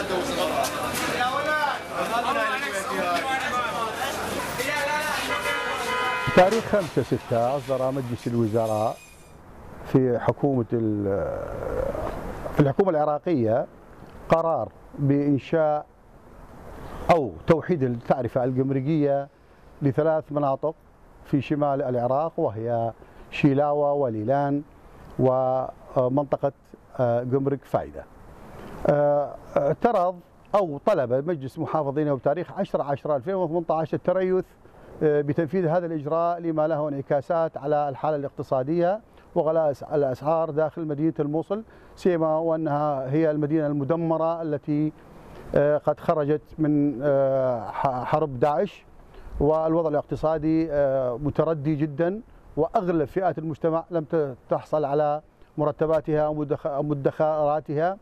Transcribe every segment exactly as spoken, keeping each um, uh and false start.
تاريخ خمسة ستة أصدر مجلس الوزراء في حكومة في الحكومة العراقية قرار بإنشاء أو توحيد التعرفة الجمركية لثلاث مناطق في شمال العراق، وهي شيلاوة وليلان ومنطقة جمرك فايدة. اعترض أو طلب مجلس محافظين بتاريخ عشرة عشرة ألفين وثمانية عشر التريث بتنفيذ هذا الإجراء لما له انعكاسات على الحالة الاقتصادية وغلاء الأسعار داخل مدينة الموصل، سيما وأنها هي المدينة المدمرة التي قد خرجت من حرب داعش، والوضع الاقتصادي متردي جدا، وأغلب فئات المجتمع لم تحصل على مرتباتها ومدخراتها،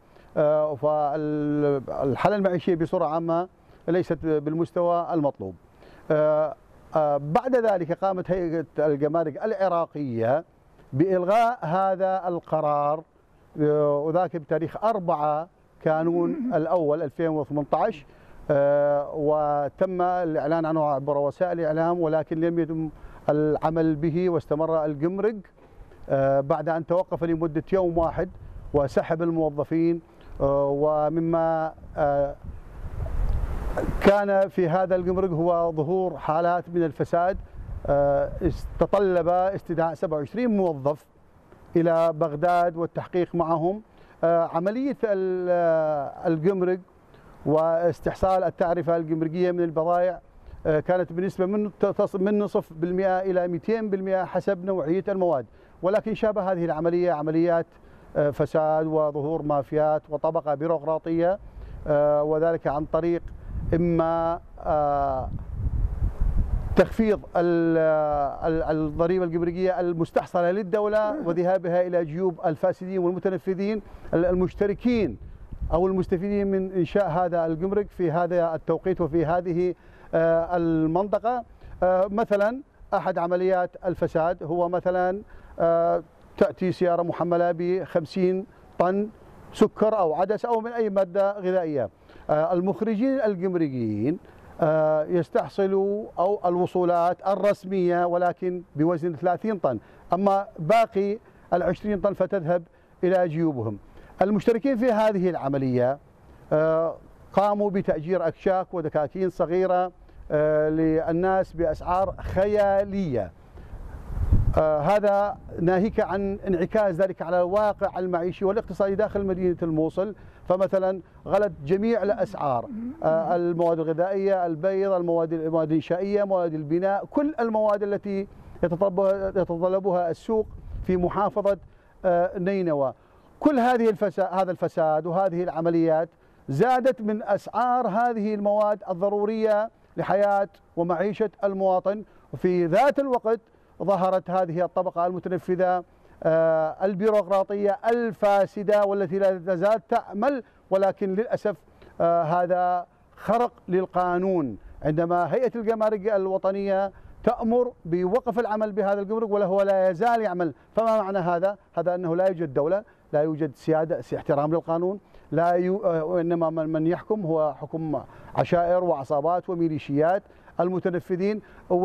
فالحالة المعيشية بصورة عامة ليست بالمستوى المطلوب. بعد ذلك قامت هيئة الجمارك العراقية بإلغاء هذا القرار، وذاك بتاريخ أربعة كانون الأول ألفين وثمانية عشر، وتم الإعلان عنه عبر وسائل الإعلام، ولكن لم يتم العمل به، واستمر الجمرك بعد أن توقف لمدة يوم واحد وسحب الموظفين. ومما كان في هذا الجمرك هو ظهور حالات من الفساد، تطلب استدعاء سبعة وعشرين موظف إلى بغداد والتحقيق معهم. عملية الجمرك واستحصال التعرفة الجمركية من البضائع كانت بنسبة من تصل من نصف بالمئة إلى مئتين بالمئة حسب نوعية المواد، ولكن شابه هذه العملية عمليات فساد وظهور مافيات وطبقة بيروقراطية، وذلك عن طريق إما تخفيض الضريبة الجمركية المستحصلة للدولة وذهابها إلى جيوب الفاسدين والمتنفذين المشتركين أو المستفيدين من إنشاء هذا الجمرك في هذا التوقيت وفي هذه المنطقة. مثلا أحد عمليات الفساد هو مثلا تأتي سيارة محملة بخمسين طن سكر أو عدس أو من أي مادة غذائية، المخرجين الجمركيين يستحصلوا أو الوصولات الرسمية ولكن بوزن ثلاثين طن، أما باقي العشرين طن فتذهب إلى جيوبهم. المشتركين في هذه العملية قاموا بتأجير أكشاك ودكاكين صغيرة للناس بأسعار خيالية، هذا ناهيك عن انعكاس ذلك على الواقع المعيشي والاقتصادي داخل مدينة الموصل. فمثلا غلت جميع الأسعار، المواد الغذائية، البيض، المواد المواد الإنشائية، مواد البناء، كل المواد التي يتطلبها السوق في محافظة نينوى. كل هذه الفساد هذا الفساد وهذه العمليات زادت من أسعار هذه المواد الضرورية لحياة ومعيشة المواطن، وفي ذات الوقت ظهرت هذه الطبقة المتنفذة البيروقراطية الفاسدة والتي لا تزال تعمل، ولكن للأسف هذا خرق للقانون عندما هيئة الجمارك الوطنية تأمر بوقف العمل بهذا الجمرك وهو لا يزال يعمل. فما معنى هذا؟ هذا أنه لا يوجد دولة، لا يوجد سيادة احترام للقانون، لا يو... وإنما من يحكم هو حكم عشائر وعصابات وميليشيات المتنفذين.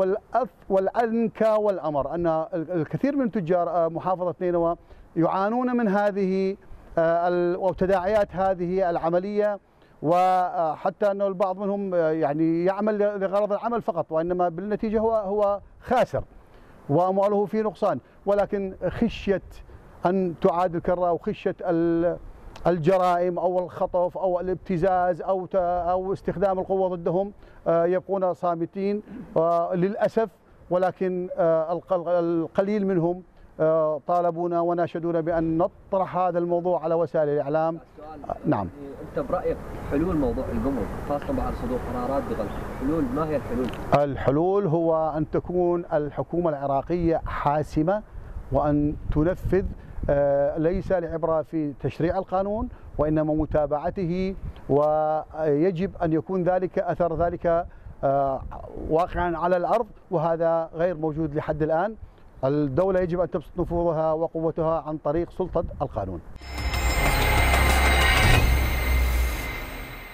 والعنكى والأمر أن الكثير من تجار محافظة نينوى يعانون من هذه وتداعيات هذه العملية، وحتى أنه البعض منهم يعني يعمل لغرض العمل فقط، وإنما بالنتيجة هو هو خاسر وأمواله في نقصان، ولكن خشية أن تعاد الكرة وخشية الجرائم أو الخطف أو الابتزاز أو أو استخدام القوة ضدهم يبقون صامتين للأسف. ولكن القليل منهم طالبونا وناشدونا بأن نطرح هذا الموضوع على وسائل الإعلام. نعم. أنت برأيك حلول موضوع الجمرك خاصة بعد صدور قرارات بغلق، حلول ما هي الحلول؟ الحلول هو أن تكون الحكومة العراقية حاسمة وأن تنفذ، ليس العبرة في تشريع القانون وإنما متابعته، ويجب أن يكون ذلك أثر ذلك واقعا على الأرض، وهذا غير موجود لحد الآن. الدولة يجب أن تبسط نفوذها وقوتها عن طريق سلطة القانون.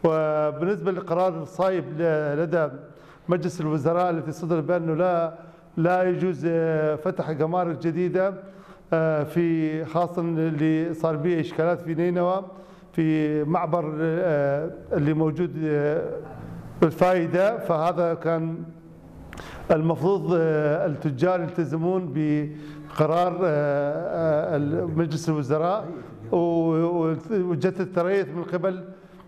وبالنسبة لقرار الصايب لدى مجلس الوزراء التي صدر بأنه لا لا يجوز فتح جمارك جديدة في خاصة اللي صار به إشكالات في نينوى في معبر اللي موجود بالفائدة، فهذا كان المفروض التجار يلتزمون بقرار مجلس الوزراء وجت التريث من قبل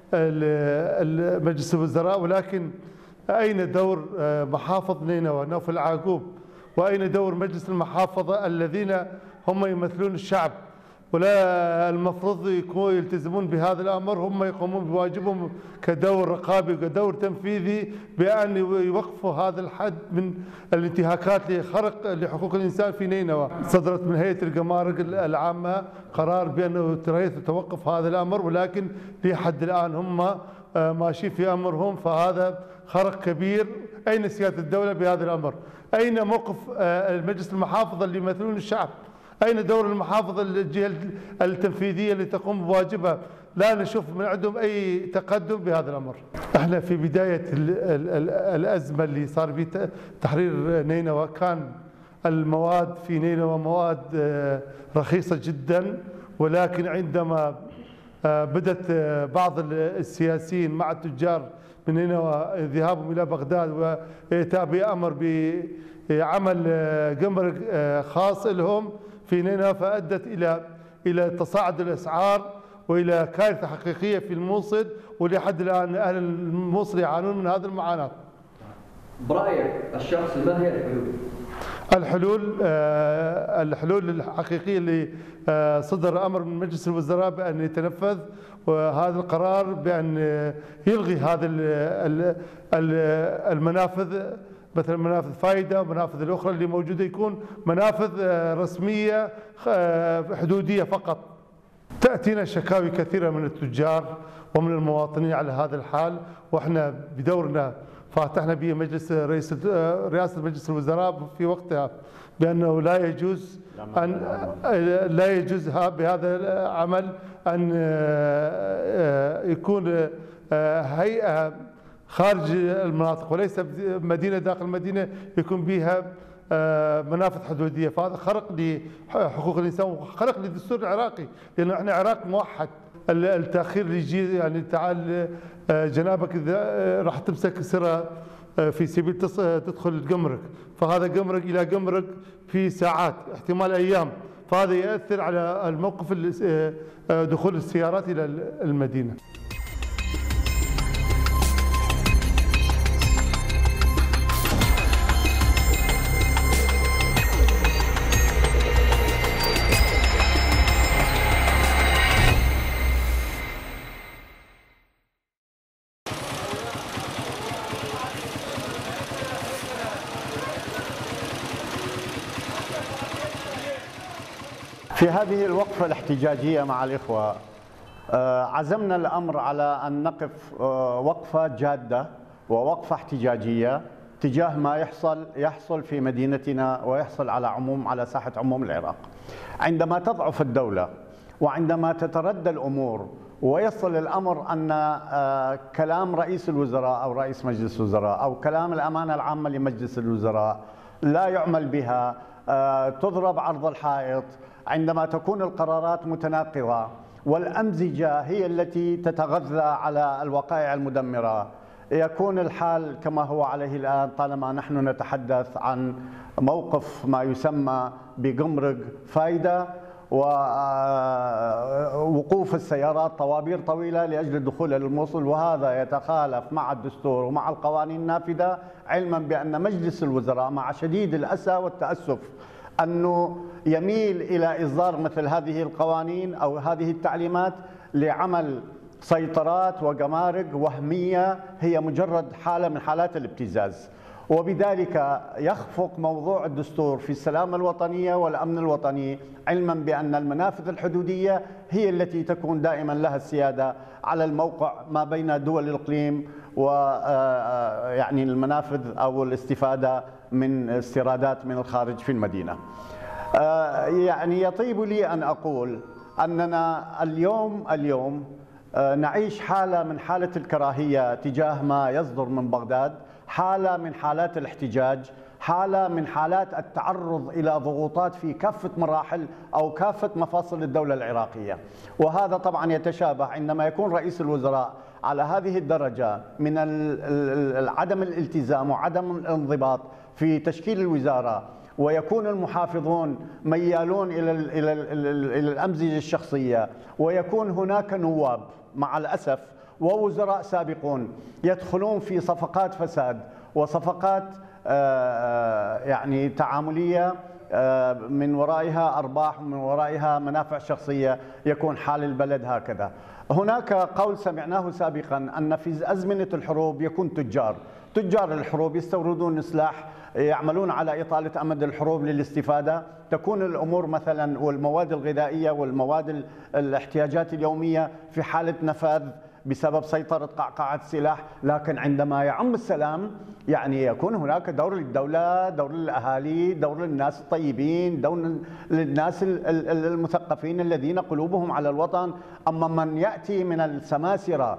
مجلس الوزراء، ولكن أين دور محافظ نينوى نوف العاقوب؟ وأين دور مجلس المحافظة الذين هم يمثلون الشعب؟ ولا المفروض يكونوا يلتزمون بهذا الأمر، هم يقومون بواجبهم كدور رقابي وكدور تنفيذي بأن يوقفوا هذا الحد من الانتهاكات لخرق لحقوق الإنسان في نينوى. صدرت من هيئة الجمارك العامة قرار بأنه توقف هذا الأمر، ولكن لحد الآن هم ماشيين في أمرهم، فهذا خرق كبير. أين سيادة الدولة بهذا الأمر؟ أين موقف المجلس المحافظة اللي يمثلون الشعب؟ أين دور المحافظة الجهة التنفيذية اللي تقوم بواجبها؟ لا نشوف من عندهم أي تقدم بهذا الأمر. احنا في بداية الأزمة اللي صار في تحرير نينوى كان المواد في نينوى مواد رخيصة جدا، ولكن عندما بدأت بعض السياسيين مع التجار من نينوى ذهابهم إلى بغداد وإيتاء بأمر بعمل جمرك خاص لهم في نينوى، فأدت إلى إلى تصاعد الأسعار وإلى كارثة حقيقية في الموصل، ولحد الآن أهل الموصل يعانون من هذه المعاناة. برأيك الشخص ما هي الحلول؟ الحلول الحلول الحقيقية اللي صدر أمر من مجلس الوزراء بأن يتنفذ وهذا القرار بأن يلغي هذا المنافذ، مثل منافذ فائدة ومنافذ الأخرى اللي موجودة، يكون منافذ رسمية حدودية فقط. تأتينا شكاوي كثيرة من التجار ومن المواطنين على هذا الحال، وإحنا بدورنا فاتحنا به مجلس رئيس رئاسة مجلس الوزراء في وقتها بأنه لا يجوز أن لا يجوز بهذا العمل أن يكون هيئة خارج المناطق وليس مدينة داخل المدينة يكون بها منافذ حدودية، فهذا خرق لحقوق الإنسان وخرق للدستور العراقي، لأنه احنا عراق موحد. التأخير اللي يجي يعني تعال جنابك إذا راح تمسك سرة في سبيل تدخل الجمرك، فهذا جمرك إلى جمرك في ساعات احتمال أيام، فهذا يأثر على الموقف دخول السيارات إلى المدينة. في هذه الوقفة الاحتجاجية مع الإخوة عزمنا الأمر على أن نقف وقفة جادة ووقفة احتجاجية تجاه ما يحصل يحصل في مدينتنا ويحصل على عموم على ساحة عموم العراق. عندما تضعف الدولة وعندما تتردى الأمور ويصل الأمر أن كلام رئيس الوزراء أو رئيس مجلس الوزراء أو كلام الأمانة العامة لمجلس الوزراء لا يعمل بها، تضرب عرض الحائط، عندما تكون القرارات متناقضة والأمزجة هي التي تتغذى على الوقائع المدمرة، يكون الحال كما هو عليه الآن طالما نحن نتحدث عن موقف ما يسمى بجمرك فايدة ووقوف السيارات طوابير طويلة لأجل الدخول إلى الموصل، وهذا يتخالف مع الدستور ومع القوانين النافذة، علما بأن مجلس الوزراء مع شديد الأسى والتأسف أنه يميل إلى إصدار مثل هذه القوانين أو هذه التعليمات لعمل سيطرات وجمارك وهمية هي مجرد حالة من حالات الابتزاز، وبذلك يخفق موضوع الدستور في السلامة الوطنية والأمن الوطني، علما بأن المنافذ الحدودية هي التي تكون دائما لها السيادة على الموقع ما بين دول الإقليم ويعني المنافذ أو الاستفادة من استيرادات من الخارج في المدينة. يعني يطيب لي أن أقول أننا اليوم اليوم نعيش حالة من حالة الكراهية تجاه ما يصدر من بغداد، حالة من حالات الاحتجاج، حالة من حالات التعرض إلى ضغوطات في كافة مراحل أو كافة مفاصل الدولة العراقية. وهذا طبعا يتشابه عندما يكون رئيس الوزراء على هذه الدرجة من عدم الالتزام وعدم الانضباط في تشكيل الوزارة، ويكون المحافظون ميالون إلى إلى إلى الأمزجة الشخصية، ويكون هناك نواب مع الأسف ووزراء سابقون يدخلون في صفقات فساد وصفقات يعني تعاملية من ورائها أرباح ومن ورائها منافع شخصية، يكون حال البلد هكذا. هناك قول سمعناه سابقا أن في أزمنة الحروب يكون تجار تجار الحروب يستوردون سلاح، يعملون على إطالة أمد الحروب للاستفادة، تكون الأمور مثلا والمواد الغذائية والمواد الاحتياجات اليومية في حالة نفاذ بسبب سيطرة قعقعة السلاح. لكن عندما يعم السلام يعني يكون هناك دور للدولة، دور للأهالي، دور للناس الطيبين، دور للناس المثقفين الذين قلوبهم على الوطن. أما من يأتي من السماسرة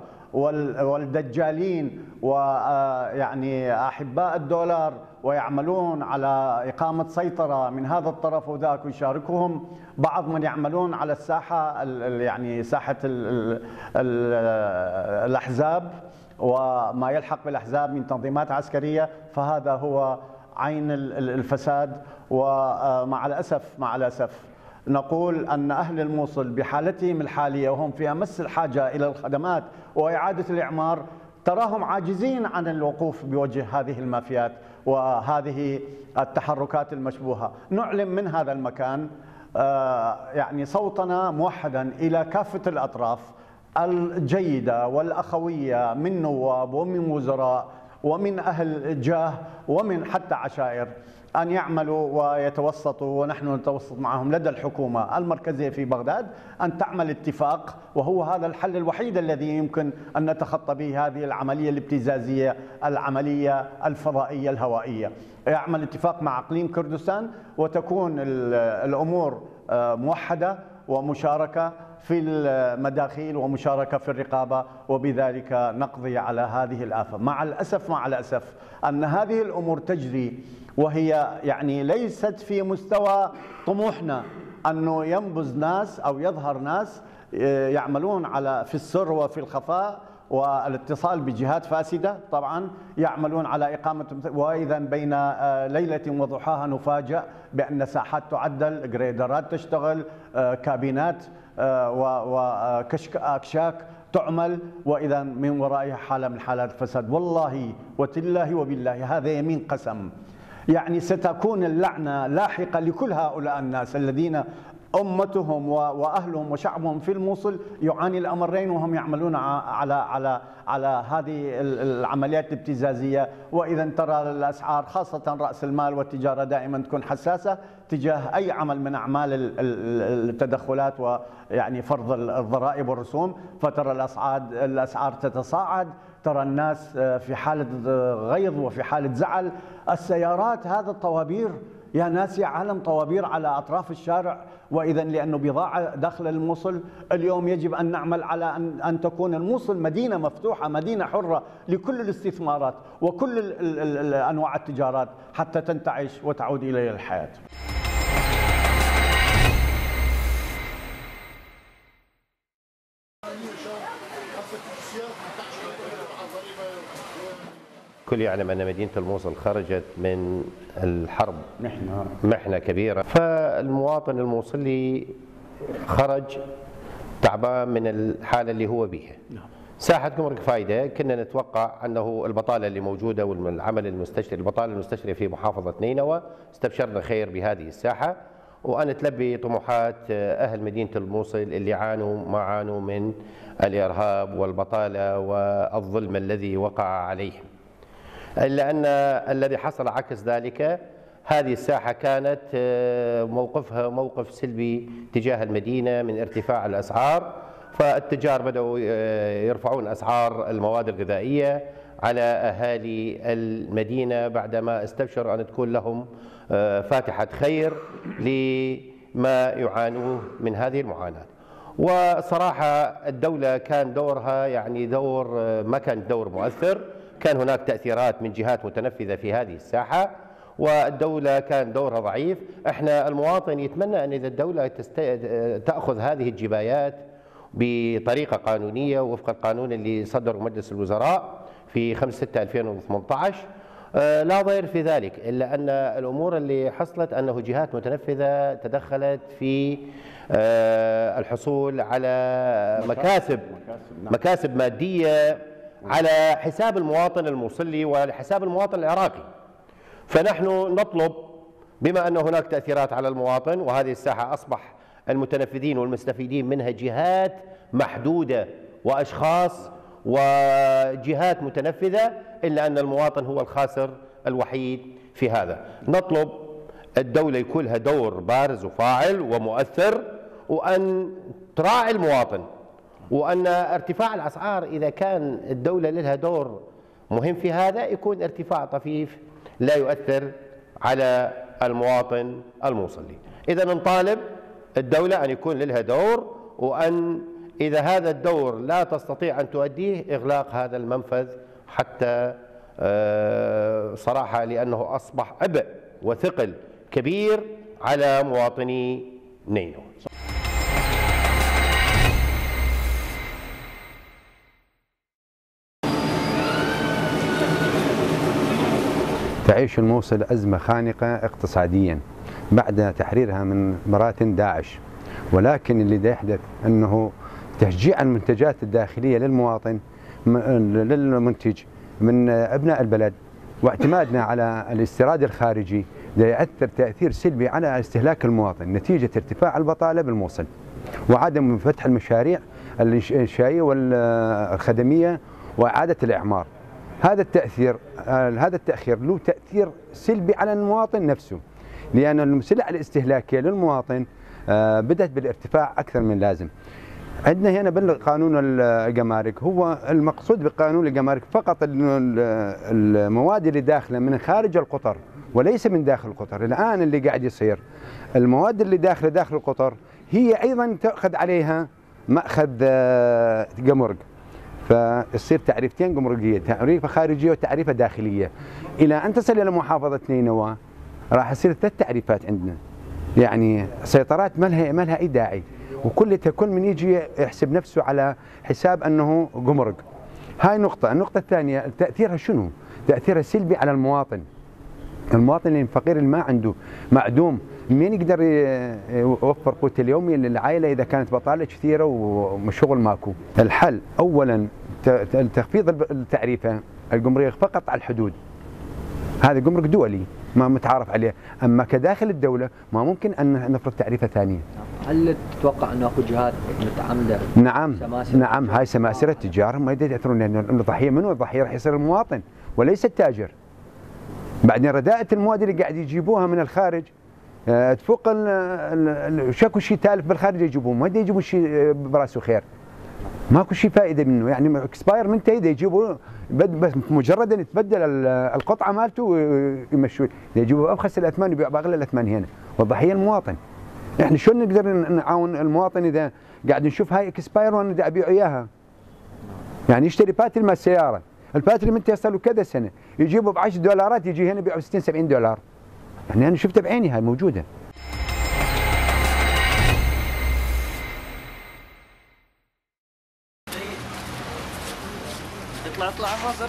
والدجالين ويعني أحباء الدولار ويعملون على إقامة سيطرة من هذا الطرف وذاك، ويشاركهم بعض من يعملون على الساحة يعني ساحة ال ال الأحزاب وما يلحق بالأحزاب من تنظيمات عسكرية، فهذا هو عين الفساد. ومع الأسف مع الأسف نقول أن أهل الموصل بحالتهم الحالية وهم في أمس الحاجة إلى الخدمات وإعادة الإعمار، تراهم عاجزين عن الوقوف بوجه هذه المافيات وهذه التحركات المشبوهة. نعلن من هذا المكان يعني صوتنا موحدا إلى كافة الأطراف الجيدة والأخوية من نواب ومن وزراء ومن أهل جاه ومن حتى عشائر أن يعملوا ويتوسطوا، ونحن نتوسط معهم لدى الحكومة المركزية في بغداد أن تعمل اتفاق، وهو هذا الحل الوحيد الذي يمكن أن نتخطى به هذه العملية الابتزازية، العملية الفضائية الهوائية. يعمل اتفاق مع إقليم كردستان وتكون الأمور موحدة ومشاركة في المداخيل ومشاركة في الرقابة، وبذلك نقضي على هذه الآفة. مع الأسف مع الأسف أن هذه الأمور تجري وهي يعني ليست في مستوى طموحنا، أنه ينبذ ناس أو يظهر ناس يعملون على في السر وفي الخفاء والاتصال بجهات فاسدة، طبعا يعملون على إقامة، وإذا بين ليلة وضحاها نفاجأ بأن ساحات تعدل، جريدرات تشتغل، كابينات وأكشاك تعمل، وإذا من ورائها حالة من حالات الفساد. والله وتالله وبالله هذا يمين قسم، يعني ستكون اللعنة لاحقة لكل هؤلاء الناس الذين أمتهم وأهلهم وشعبهم في الموصل يعاني الأمرين وهم يعملون على على على هذه العمليات الابتزازية. وإذا ترى الأسعار خاصة رأس المال والتجارة دائما تكون حساسة تجاه أي عمل من أعمال التدخلات ويعني فرض الضرائب والرسوم، فترى الأسعار الأسعار تتصاعد، ترى الناس في حالة غيظ وفي حالة زعل. السيارات هذا الطوابير يا ناس يا عالم، طوابير على أطراف الشارع، وإذا لأنه بضاعة داخل الموصل. اليوم يجب أن نعمل على أن, أن تكون الموصل مدينة مفتوحة، مدينة حرة لكل الاستثمارات وكل ال ال ال أنواع التجارات حتى تنتعش وتعود إلى الحياة. كل يعلم أن مدينة الموصل خرجت من الحرب محنة محنة كبيرة، فالمواطن الموصلي خرج تعبان من الحالة اللي هو بيها. ساحة جمرك فايدة كنا نتوقع أنه البطالة اللي موجودة والعمل المستشري، البطالة المستشرية في محافظة نينوى، استبشرنا خير بهذه الساحة، وأن تلبي طموحات أهل مدينة الموصل اللي عانوا ما عانوا من الإرهاب والبطالة والظلم الذي وقع عليهم. إلا أن الذي حصل عكس ذلك، هذه الساحة كانت موقفها موقف سلبي تجاه المدينة من ارتفاع الأسعار، فالتجار بدأوا يرفعون أسعار المواد الغذائية على أهالي المدينة بعدما استبشروا أن تكون لهم فاتحة خير لما يعانوه من هذه المعاناة. وصراحة الدولة كان دورها يعني دور ما كان دور مؤثر، كان هناك تأثيرات من جهات متنفذة في هذه الساحة والدولة كان دورها ضعيف. احنا المواطن يتمنى أن إذا الدولة تست... تأخذ هذه الجبايات بطريقة قانونية وفق القانون اللي صدره مجلس الوزراء في خمسة ستة ألفين وثمانية عشر، لا ضير في ذلك، إلا أن الأمور اللي حصلت أنه جهات متنفذة تدخلت في الحصول على مكاسب مكاسب مادية على حساب المواطن الموصلي وعلى حساب المواطن العراقي. فنحن نطلب بما أن هناك تأثيرات على المواطن، وهذه الساحة أصبح المتنفذين والمستفيدين منها جهات محدودة وأشخاص وجهات متنفذة، إلا أن المواطن هو الخاسر الوحيد في هذا. نطلب الدولة يكون لها دور بارز وفاعل ومؤثر، وأن تراعي المواطن، وأن ارتفاع الأسعار إذا كان الدولة لها دور مهم في هذا يكون ارتفاع طفيف لا يؤثر على المواطن الموصلي. إذا نطالب الدولة أن يكون لها دور، وأن إذا هذا الدور لا تستطيع أن تؤديه إغلاق هذا المنفذ حتى صراحة، لأنه أصبح عبء وثقل كبير على مواطني نينوى. تعيش الموصل أزمة خانقة اقتصاديا بعد تحريرها من براثن داعش، ولكن اللي دا يحدث أنه تشجيع المنتجات الداخلية للمواطن للمنتج من أبناء البلد واعتمادنا على الاستيراد الخارجي دا يأثر تأثير سلبي على استهلاك المواطن نتيجة ارتفاع البطالة بالموصل وعدم فتح المشاريع الإنشائية والخدمية وإعادة الإعمار. هذا التأثير هذا التأخير له تأثير سلبي على المواطن نفسه، لأن السلع الاستهلاكية للمواطن بدأت بالارتفاع أكثر من لازم. عندنا هنا بالقانون الجمارك، هو المقصود بقانون الجمارك فقط المواد اللي داخله من خارج القطر وليس من داخل القطر. الآن اللي قاعد يصير المواد اللي داخله داخل القطر هي أيضا تأخذ عليها مأخذ جمرك، فتصير تعريفتين جمركية، تعريفة خارجية وتعريفة داخلية. إلى أن تصل إلى محافظة نينوى راح يصير ثلاث تعريفات عندنا، يعني سيطرات ما لها ما لها أي داعي، وكل كل من يجي يحسب نفسه على حساب أنه جمرك. هاي نقطة. النقطة الثانية تأثيرها شنو؟ تأثيرها سلبي على المواطن. المواطن الفقير اللي ما عنده معدوم، مين يقدر يوفر قوت اليومي للعائلة إذا كانت بطالة كثيرة وشغل ماكو؟ الحل أولا تخفيض التعريفة الجمركية فقط على الحدود، هذا جمرك دولي ما متعارف عليه، أما كداخل الدولة ما ممكن أن نفرض تعريفة ثانية. هل تتوقع أن أكو جهات متعمدة؟ نعم نعم، هاي سماسرة التجار ما يأثرون، لأن الضحية منو؟ الضحية راح يصير المواطن وليس التاجر. بعدين رداءة المواد اللي قاعد يجيبوها من الخارج تفوق شكو شيء تالف بالخارج يجيبوه، ما يجيبون شيء براسه خير، ماكو شيء فائده منه، يعني اكسباير من تيده يجيبوه بس مجرد ان يتبدل القطعه مالته ويمشوه، يجيبوه ابخس الاثمان يبيع باغلى الاثمان هنا، والضحيه المواطن. احنا شلون نقدر نعاون المواطن اذا قاعد نشوف هاي اكسباير وانا بدي ابيع اياها؟ يعني يشتري باتري مال السياره، الباتري من تصل له كذا سنه، يجيبه ب عشرة دولارات يجي هنا يبيعه ب ستين سبعين دولار. يعني انا شفتها بعيني، هاي موجوده. اطلع اطلع فاصل.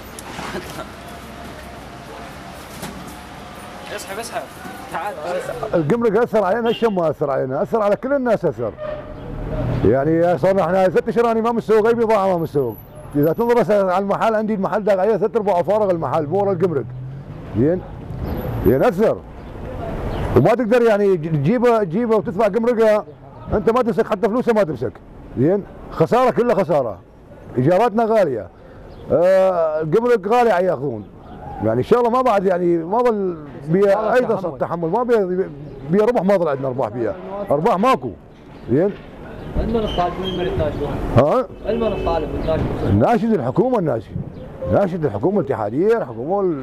اسحب اسحب تعال. الجمرك اثر علينا، الشم ما اثر علينا، اثر على كل الناس اثر. يعني صرنا احنا ست اشهر انا ما مسوق اي بضاعه ما مسوق. اذا تنظر بس على المحل، عندي المحل داق عليه ثلاث ارباع فارغ المحل بورا الجمرك. زين؟ زين اثر. وما تقدر يعني تجيبه تجيبه وتدفع جمركها، انت ما تمسك حتى فلوسه ما تمسك. زين؟ خساره كلها خساره. ايجاراتنا غاليه. آه الجمرك غالي ياخذون. يعني ان شاء الله ما بعد يعني ما ظل بيها اي تحمل، ما بيها بيها ربح، ما ظل عندنا ارباح بيها، ارباح ماكو. زين؟ المن الطالب من الناشئون؟ ها؟ المن الطالب الناشئ؟ الناشد الحكومه، الناشد ناشد الحكومه الاتحاديه، الحكومه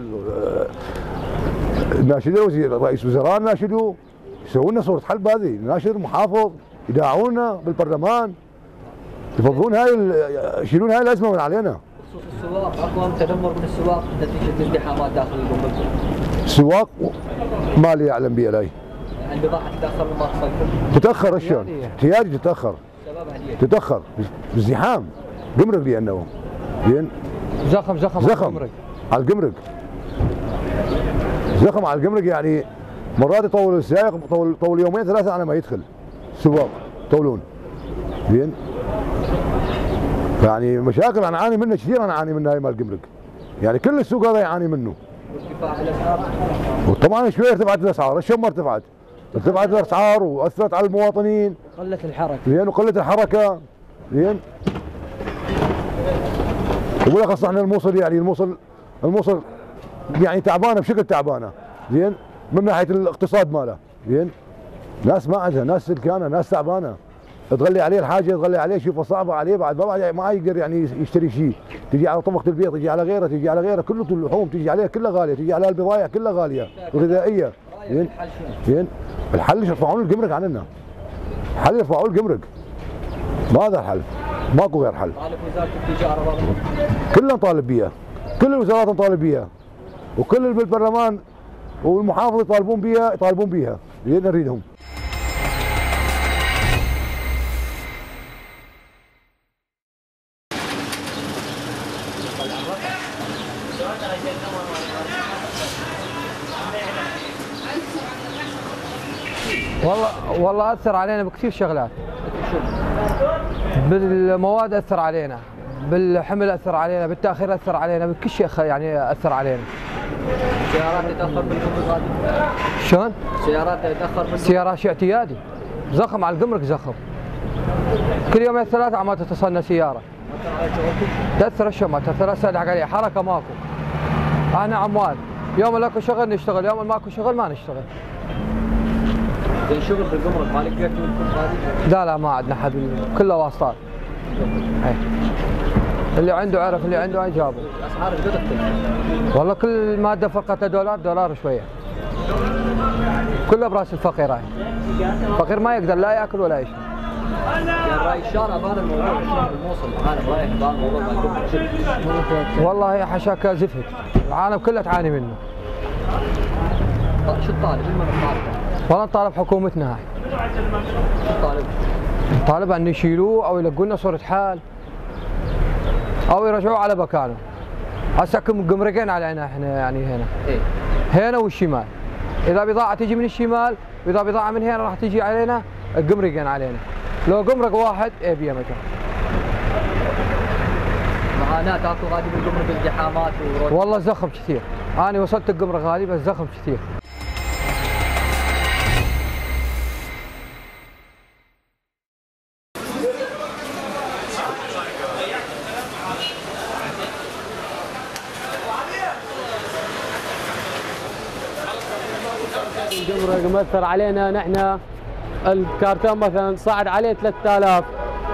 ناشد رئيس وزراء، ناشدوا يسوون لنا صوره حل بهذه، ناشد المحافظ يداعونا بالبرلمان، يفضون هاي يشيلون هاي الازمه من علينا. بخصوص السواق، اقوى تدمر من السواق نتيجه الازدحامات داخل الجمرك. السواق ما لي اعلم به لاي. يعني البضاعه تتاخر وما تصلكم. تتاخر الشغل، احتياجي تتاخر. سببها ليش؟ تتاخر ازدحام جمرك لانه زين زخم زخم زخم على الجمرك، زخم على الجمرك يعني مرات يطول السائق طول طول يومين ثلاثه على ما يدخل السواق يطولون زين. يعني مشاكل انا اعاني منها كثير، انا اعاني منها هاي مال الجمرك، يعني كل السوق هذا يعاني منه. وارتفاع الاسعار. وطبعا شوي ارتفعت الاسعار، الشم ما ارتفعت، ارتفعت الاسعار واثرت على المواطنين. قلة الحركة. زين وقلة الحركة زين. وبالاخص احنا الموصل يعني الموصل الموصل يعني تعبانه بشكل تعبانه زين من ناحيه الاقتصاد ماله زين. ناس ما عندها، ناس سلكانه، ناس تعبانه، تغلي عليه الحاجه تغلي عليه شوفه صعبه عليه بعد ما ما يقدر يعني يشتري شيء، تجي على طبقه البيض تجي على غيره تجي على غيره كله اللحوم تجي عليها كلها غاليه، تجي على البضائع كلها غاليه الغذائيه زين زين. الحل يرفعون الجمرك عننا، الحل يرفعون الجمرك، ما هذا الحل، ماكو غير حل. طالب وزاره التجاره برضه. كلنا نطالب بيها، كل الوزارات نطالب بيها، وكل اللي بالبرلمان والمحافظه يطالبون بيها يطالبون بيها، زين نريدهم. والله والله اثر علينا بكثير شغلات. بالمواد اثر علينا، بالحمل اثر علينا، بالتاخير اثر علينا، بكل شيء يعني اثر علينا. السيارات تتاخر بالجمرك غادي. شلون؟ السيارات تتاخر بالجمرك. سيارات شيء اعتيادي. زخم على الجمرك زخم. كل يومين ثلاثة عم تتصلنا سيارة. تأثر الشمال، تأثر السلع عليه، حركة ماكو. احنا عمال، يوم الاكو شغل نشتغل، يوم ماكو شغل ما نشتغل. زين شغل في الجمرك ما لقيتوا لكم غادي؟ لا لا ما عندنا حد، كله واسطات. اي. اللي عنده عرف، اللي عنده جابه. الاسعار ايش قد تختلف؟ والله كل ماده فرقتها دولار دولار شويه. كله براس الفقير هاي. الفقير ما يقدر لا ياكل ولا يشرب. يعني راي الشارع بهذا الموضوع الموصل العالم رايح بهذا الموضوع مالكم. والله هي حشاك زفت، العالم كله تعاني منه. شو الطالب؟ من الطالب؟ والله نطالب حكومتنا هاي. شو الطالب؟ نطالب ان يشيلوه او يلقوا لنا صورة حال او يرجعوه على مكانه. هسه جمركين علينا احنا يعني هنا. ايه؟ هنا والشمال. اذا بضاعة تجي من الشمال واذا بضاعة من هنا راح تجي علينا الجمركين علينا. لو جمرك واحد ايه بيه مكان. معاناة اكو غادي بالجمرك ازدحامات و والله زخم كثير. انا وصلت الجمرك غادي بس زخم كثير. الجمرك مأثر علينا نحن، الكارتون مثلا صعد عليه ثلاثة آلاف،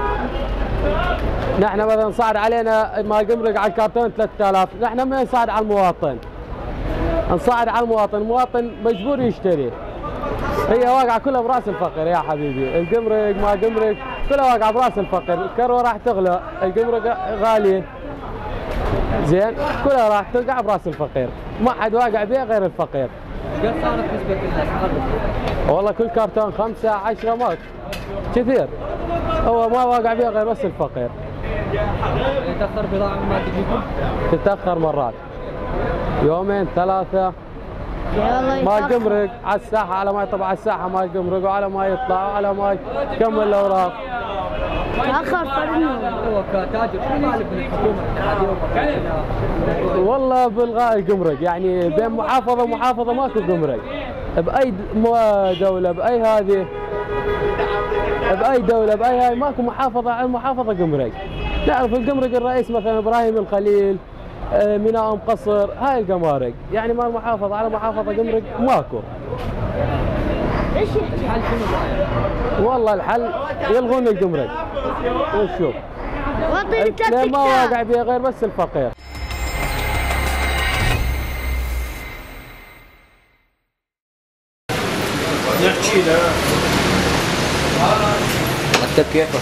نحن مثلا صعد علينا ما جمرك على الكارتون ثلاثة آلاف، نحن ما نصعد على المواطن، نصعد على المواطن، المواطن مجبور يشتري. هي واقعة كلها براس الفقير يا حبيبي، الجمرك ما جمرك كلها واقعة براس الفقير، الكروة راح تغلى، الجمرك غالية. زين؟ كلها راح تقع براس الفقير، ما حد واقع بها غير الفقير. قد صارت نسبة الاسعار؟ والله كل كرتون خمسة عشرة مات كثير، هو ما واقع بها غير بس الفقير. يتأخر بضاعة ما تجيكم؟ تتأخر مرات يومين ثلاثة. ما جمرك على الساحة على ما يطلع على الساحة ما جمرك، وعلى ما يطلع وعلى ما يكمل الأوراق. تأخر فرنا. هو كتاجر شو مالك من الحكومة الاتحادية؟ والله بالغاء الجمرك، يعني بين محافظة ومحافظة ماكو جمرك. بأي دولة بأي هذه بأي دولة بأي هاي ماكو محافظة على المحافظة جمرك. نعرف الجمرك الرئيس مثلا إبراهيم الخليل، ميناء أم قصر، هاي الجمارك، يعني ما المحافظة على محافظة جمرك ماكو. ايش الحل شنو رايك؟ والله الحل يلغون الجمرك ونشوف. ما واقع بها غير بس الفقير. نحكي له كيفه؟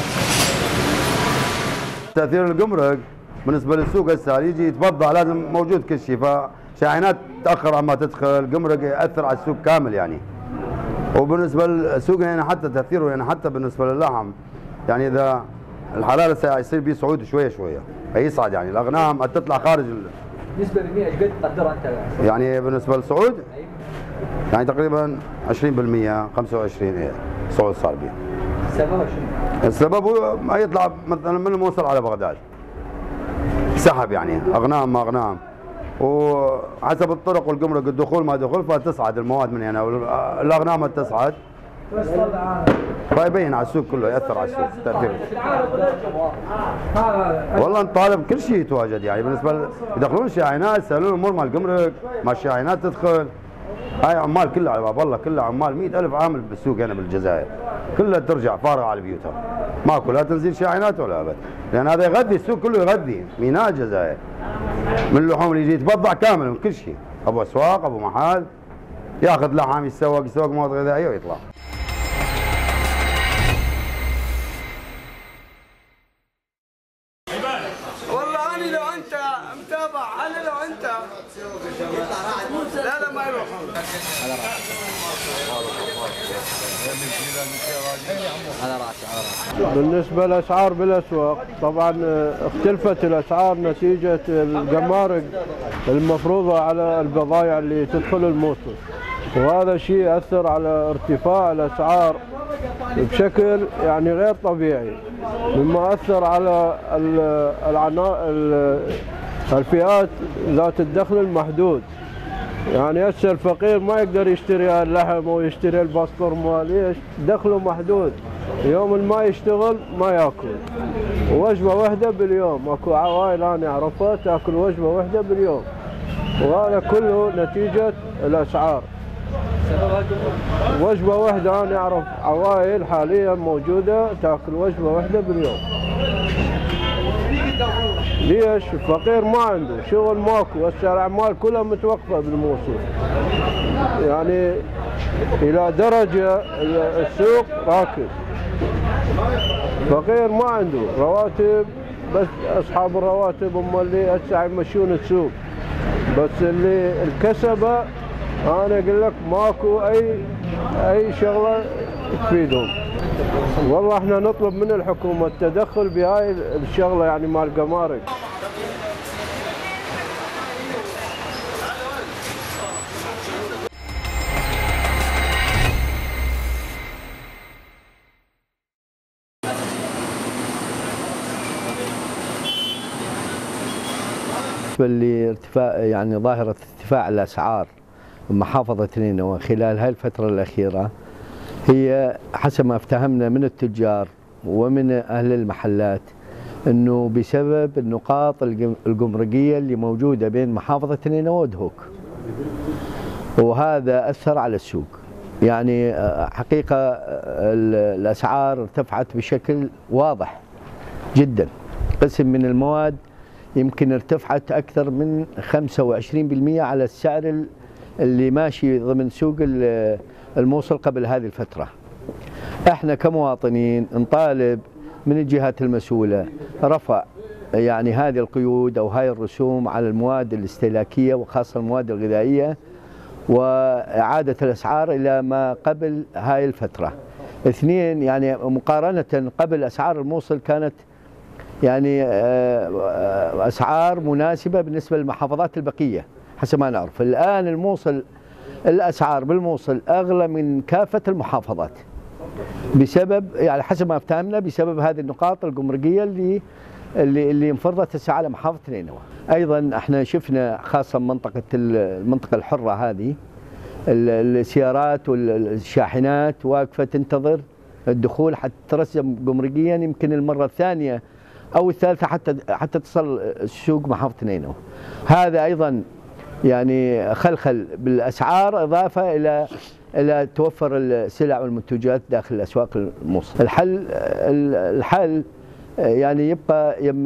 تاثير الجمرك بالنسبه للسوق هسه يجي يتبضع لازم موجود كل شيء، فشاحنات تاخر عما تدخل، الجمرك ياثر على السوق كامل يعني. وبالنسبه للسوق هنا حتى تاثيره هنا حتى بالنسبه للحم، يعني اذا الحلال سيصير به صعود شويه شويه هيصعد، يعني الاغنام تطلع خارج ال... نسبه بالمئة قد تقدرها انت؟ يعني بالنسبه للصعود يعني تقريبا عشرين بالمئة خمسة وعشرين ايه صعود صار به. السبب شنو؟ السبب هو ما يطلع مثلا من الموصل على بغداد سحب، يعني اغنام ما اغنام، وحسب الطرق والجمرك الدخول ما دخول فتصعد المواد من هنا والاغنام تصعد، فيبين على السوق كله، ياثر على السوق تاثير. والله نطالب كل شيء يتواجد، يعني بالنسبه ل... يدخلون شاحنات يسالون الامور مال الجمرك، ما الشاحنات تدخل، هاي عمال كلها على باب الله، كلها عمال مئة ألف عامل بالسوق هنا بالجزائر، كلها ترجع فارغه على بيوتها، ماكو لا تنزيل شاحنات ولا ابد، لان هذا يغذي السوق كله، يغذي ميناء الجزائر من اللحوم اللي يجي يتبضع كامل من كل شيء، ابو اسواق ابو محل ياخذ لحم يتسوق يسوق مواد غذائيه ويطلع. والله انا لو انت متابع، انا لو انت لا لا ما يروح على راسي على راسي. بالنسبه للاسعار بالاسواق طبعا اختلفت الاسعار نتيجه الجمارك المفروضه على البضائع اللي تدخل الموصل، وهذا الشيء اثر على ارتفاع الاسعار بشكل يعني غير طبيعي، مما اثر على الفئات ذات الدخل المحدود. يعني هسه الفقير ما يقدر يشتري اللحم او يشتري البسطرمه، ليش؟ دخله محدود، يوم ما يشتغل ما ياكل، وجبه واحده باليوم، اكو عوائل انا اعرفها تاكل وجبه واحده باليوم، وهذا كله نتيجه الاسعار. وجبه واحده انا اعرف عوائل حاليا موجوده تاكل وجبه واحده باليوم. ليش؟ الفقير ما عنده شغل، ماكو، هسه الاعمال كلها متوقفه بالموصل، يعني الى درجه السوق راكد، فقير ما عنده رواتب، بس اصحاب الرواتب هم اللي هسه يمشون السوق، بس اللي الكسبه انا اقول لك ماكو اي اي شغله تفيدهم. والله احنا نطلب من الحكومه التدخل بهاي الشغله يعني مال الجمارك. لارتفاع يعني ظاهره ارتفاع الاسعار محافظه نينوى خلال هاي الفتره الاخيره، هي حسب ما افتهمنا من التجار ومن اهل المحلات انه بسبب النقاط الجمركيه اللي موجوده بين محافظه نينوى ودهوك، وهذا اثر على السوق. يعني حقيقه الاسعار ارتفعت بشكل واضح جدا، قسم من المواد يمكن ارتفعت اكثر من خمسة وعشرين بالمئة على السعر اللي ماشي ضمن سوق الموصل قبل هذه الفترة. احنا كمواطنين نطالب من الجهات المسؤولة رفع يعني هذه القيود او هاي الرسوم على المواد الاستهلاكية وخاصة المواد الغذائية، واعادة الاسعار الى ما قبل هاي الفترة. اثنين، يعني مقارنة قبل اسعار الموصل كانت يعني اسعار مناسبة بالنسبة للمحافظات البقية حسب ما نعرف. الآن الموصل الأسعار بالموصل أغلى من كافة المحافظات بسبب يعني حسب ما افتهمنا بسبب هذه النقاط الجمركية اللي اللي اللي انفرضت هسه على محافظة نينوى. أيضا احنا شفنا خاصة منطقة المنطقة الحرة هذه السيارات والشاحنات واقفة تنتظر الدخول حتى ترسم جمركيا، يمكن المرة الثانية أو الثالثة حتى حتى تصل السوق محافظة نينوى. هذا أيضا يعني خلخل بالاسعار، اضافه الى الى توفر السلع والمنتجات داخل الاسواق الموصل. الحل الحل يعني يبقى يم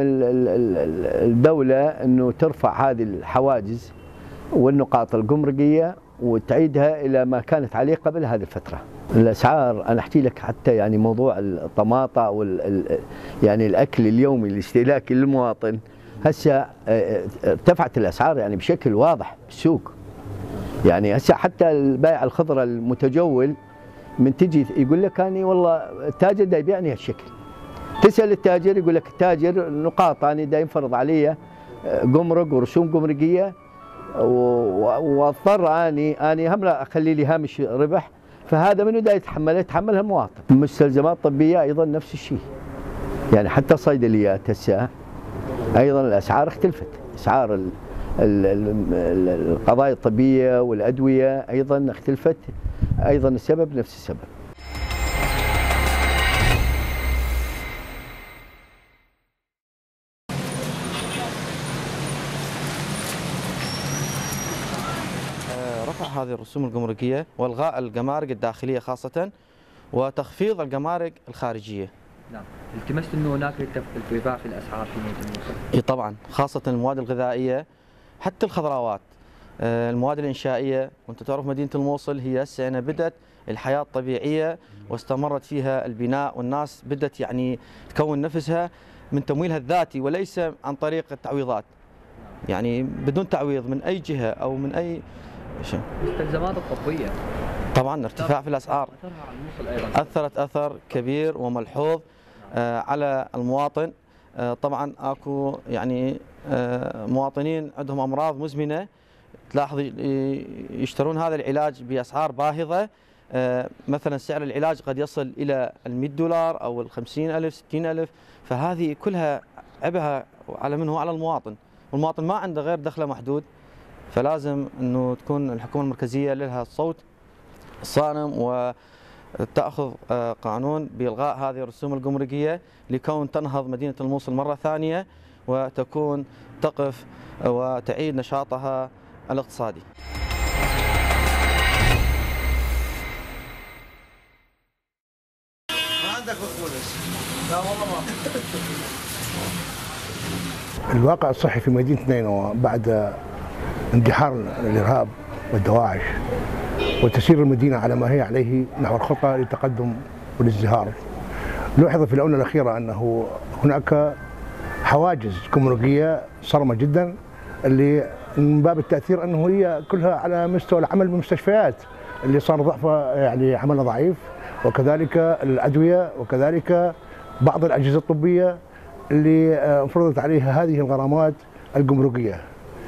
الدوله انه ترفع هذه الحواجز والنقاط الجمركيه وتعيدها إلى ما كانت عليه قبل هذه الفترة. الأسعار أنا أحكي لك حتى يعني موضوع الطماطة وال يعني الأكل اليومي الاستهلاكي للمواطن هسه ارتفعت الأسعار يعني بشكل واضح بالسوق. يعني هسه حتى البائع الخضرة المتجول من تجي يقول لك أنا والله التاجر دا يبيعني هالشكل. تسأل التاجر يقول لك التاجر نقاط أنا دا ينفرض علي جمرك ورسوم جمركية واضطر اني اني هم لا اخلي لي هامش ربح، فهذا منو دا يتحمله؟ يتحملها المواطن. المستلزمات الطبيه ايضا نفس الشيء. يعني حتى الصيدليات هسه ايضا الاسعار اختلفت، اسعار ال ال ال القضايا الطبيه والادويه ايضا اختلفت، ايضا السبب نفس السبب. هذه الرسوم الجمركية والغاء الجمارك الداخلية خاصة وتخفيض الجمارك الخارجية. نعم، التمست انه هناك ارتفاع في الاسعار في مدينة الموصل. اي طبعا، خاصة المواد الغذائية حتى الخضروات، المواد الإنشائية، وانت تعرف مدينة الموصل هي هسه أنا بدأت الحياة الطبيعية واستمرت فيها البناء، والناس بدأت يعني تكون نفسها من تمويلها الذاتي وليس عن طريق التعويضات. يعني بدون تعويض من أي جهة أو من أي المستلزمات الطبية طبعا ارتفاع في الأسعار أثرت أثر كبير وملحوظ آه على المواطن. آه طبعا اكو يعني آه مواطنين عندهم أمراض مزمنة، تلاحظ يشترون هذا العلاج بأسعار باهظة. آه مثلا سعر العلاج قد يصل إلى المئة دولار أو الخمسين ألف ستين ألف، فهذه كلها عبها على من هو على المواطن، والمواطن ما عنده غير دخله محدود. فلازم انه تكون الحكومه المركزيه لها الصوت الصارم وتاخذ قانون بالغاء هذه الرسوم الجمركيه لكون تنهض مدينه الموصل مره ثانيه وتكون تقف وتعيد نشاطها الاقتصادي. ما عندك بقدونس؟ لا والله ما. الواقع الصحي في مدينه نينوى بعد اندحار الارهاب والدواعش وتسير المدينه على ما هي عليه نحو الخطى للتقدم والازدهار. لوحظ في الاونه الاخيره انه هناك حواجز جمركيه صارمه جدا اللي من باب التاثير انه هي كلها على مستوى العمل بالمستشفيات اللي صار ضعفها يعني عملها ضعيف، وكذلك الادويه وكذلك بعض الاجهزه الطبيه اللي فرضت عليها هذه الغرامات الجمركيه.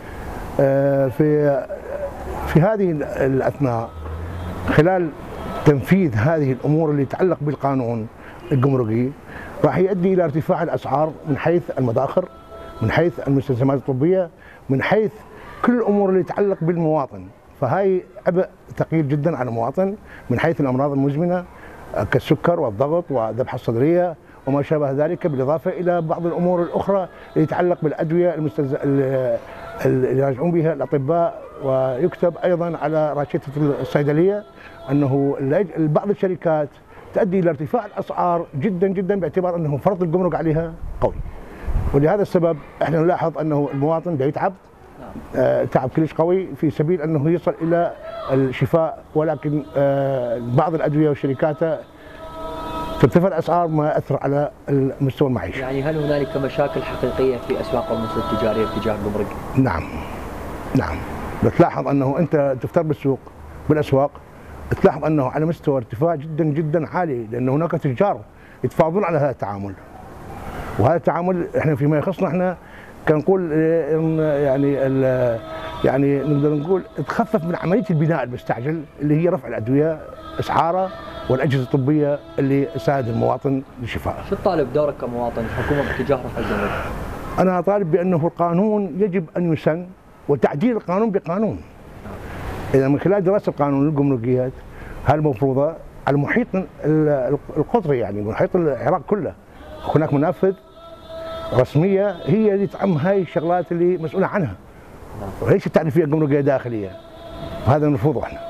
في في هذه الاثناء خلال تنفيذ هذه الامور اللي تتعلق بالقانون الجمركي راح يؤدي الى ارتفاع الاسعار من حيث المداخر، من حيث المستلزمات الطبيه، من حيث كل الامور اللي تتعلق بالمواطن. فهاي عبء ثقيل جدا على المواطن من حيث الامراض المزمنه كالسكر والضغط والذبحه الصدريه وما شابه ذلك، بالاضافه الى بعض الامور الاخرى اللي تتعلق بالادويه المستلزمه اللي يراجعون بها الاطباء. ويكتب ايضا على راشده الصيدليه انه بعض الشركات تؤدي الى ارتفاع الاسعار جدا جدا باعتبار انه فرض الجمرك عليها قوي. ولهذا السبب احنا نلاحظ انه المواطن ده يتعب آه تعب كلش قوي في سبيل انه يصل الى الشفاء، ولكن آه بعض الادويه والشركات ترتفع الاسعار ما ياثر على مستوى المعيشه. يعني هل هنالك مشاكل حقيقيه في اسواق الموصل التجاريه اتجاه الجمرك؟ نعم نعم، بتلاحظ انه انت تفتر بالسوق بالاسواق تلاحظ انه على مستوى ارتفاع جدا جدا عالي، لان هناك تجار يتفاوضون على هذا التعامل. وهذا التعامل احنا فيما يخصنا احنا كنقول يعني يعني نقدر نقول تخفف من عمليه البناء المستعجل اللي هي رفع الادويه اسعارها والاجهزه الطبيه اللي تساعد المواطن للشفاء. شو تطالب دورك كمواطن الحكومه باتجاه رفع الجمرك؟ انا اطالب بانه القانون يجب ان يسن وتعديل القانون بقانون. اذا من خلال دراسه القانون للجمركيات هالمفروضه على المحيط القطري، يعني محيط العراق كله هناك منافذ رسميه هي اللي تعم هاي الشغلات اللي مسؤوله عنها، وليس التعريفيه الجمركيه داخليه. وهذا نرفضه احنا.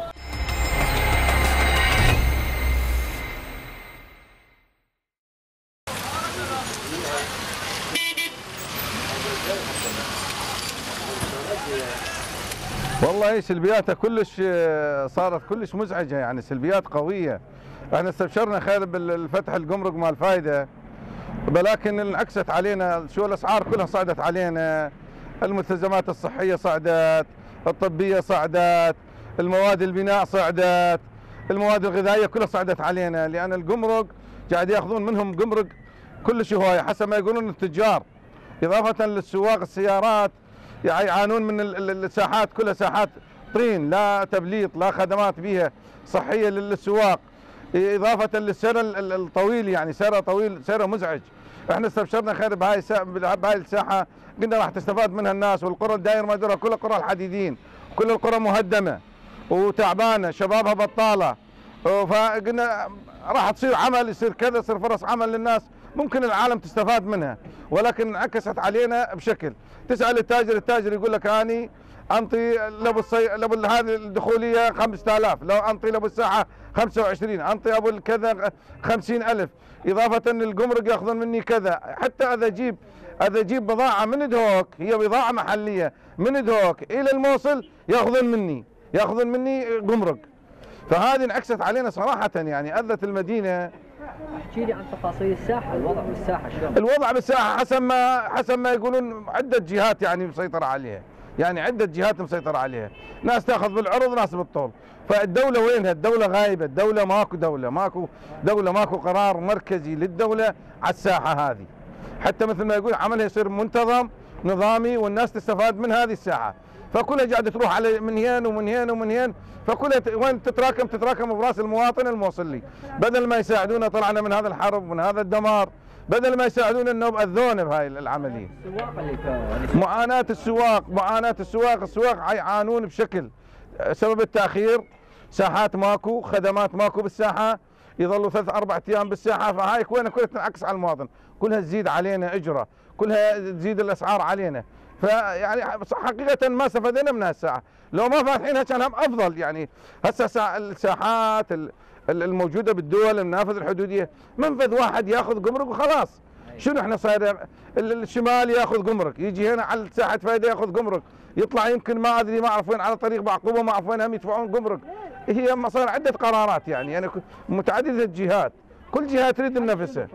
والله سلبياتها كلش صارت كلش مزعجه، يعني سلبيات قويه. احنا استبشرنا خير بالفتح الجمرك مال فايده، ولكن انعكست علينا شو الاسعار كلها صعدت علينا، الملتزمات الصحيه صعدت، الطبيه صعدت، المواد البناء صعدت، المواد الغذائيه كلها صعدت علينا، لان الجمرك قاعد ياخذون منهم جمرك كلش هوايه حسب ما يقولون التجار، اضافه للسواق السيارات يعانون من الساحات كلها ساحات طين، لا تبليط لا خدمات بها صحيه للسواق، اضافه للسير الطويل، يعني سير طويل سير مزعج. احنا استبشرنا خير بهاي بهاي الساحه، قلنا راح تستفاد منها الناس، والقرى الدائر ما يدورها كلها قرى الحديدين، كل القرى مهدمه وتعبانه شبابها بطاله، فقلنا راح تصير عمل، يصير كذا، يصير فرص عمل للناس ممكن العالم تستفاد منها، ولكن انعكست علينا بشكل. تسال التاجر، التاجر يقول لك اني انطي لابو الصي... لابو هذه الدخوليه خمسة آلاف، لو انطي لابو الساعه خمسة وعشرين، انطي ابو الكذا خمسين ألف، اضافه الجمرك ياخذون مني كذا. حتى اذا اجيب اذا اجيب بضاعه من دهوك، هي بضاعه محليه من دهوك الى الموصل ياخذون مني ياخذون مني جمرك. فهذه انعكست علينا صراحه، يعني اذت المدينه. احكي لي عن تفاصيل الساحه، الوضع بالساحه شلون؟ الوضع بالساحه حسب ما حسب ما يقولون عده جهات يعني مسيطره عليها، يعني عده جهات مسيطره عليها، ناس تاخذ بالعرض ناس بالطول. فالدوله وينها؟ الدوله غايبه، الدوله ماكو دوله، ماكو دوله، ماكو قرار مركزي للدوله على الساحه هذه. حتى مثل ما يقول عملها يصير منتظم نظامي والناس تستفاد من هذه الساحه. فكلها قاعده تروح على من هين ومن هين ومن هين، فكلها وين تتراكم تتراكم براس المواطن الموصل لي. بدل ما يساعدونا طلعنا من هذا الحرب ومن هذا الدمار، بدل ما يساعدونا انه باذونا بهاي العمليه. معاناه السواق، معاناه السواق، السواق يعانون بشكل سبب التاخير، ساحات ماكو، خدمات ماكو بالساحه، يظلوا ثلاث اربع ايام بالساحه، فهاي وين كلها تنعكس على المواطن، كلها تزيد علينا اجره، كلها تزيد الاسعار علينا. فيعني حقيقه ما استفدنا من هالساعه، لو ما فاتحينها كان هم افضل. يعني هسه الساحات الموجوده بالدول المنافذ الحدوديه منفذ واحد ياخذ جمرك وخلاص. شنو احنا صاير الشمال ياخذ جمرك، يجي هنا على ساحه فايده ياخذ جمرك، يطلع يمكن ما ادري ما اعرف وين على طريق بعقوبه ما اعرف وين هم يدفعون جمرك. هي صار عده قرارات يعني يعني متعدده الجهات، كل جهه تريد لنفسها.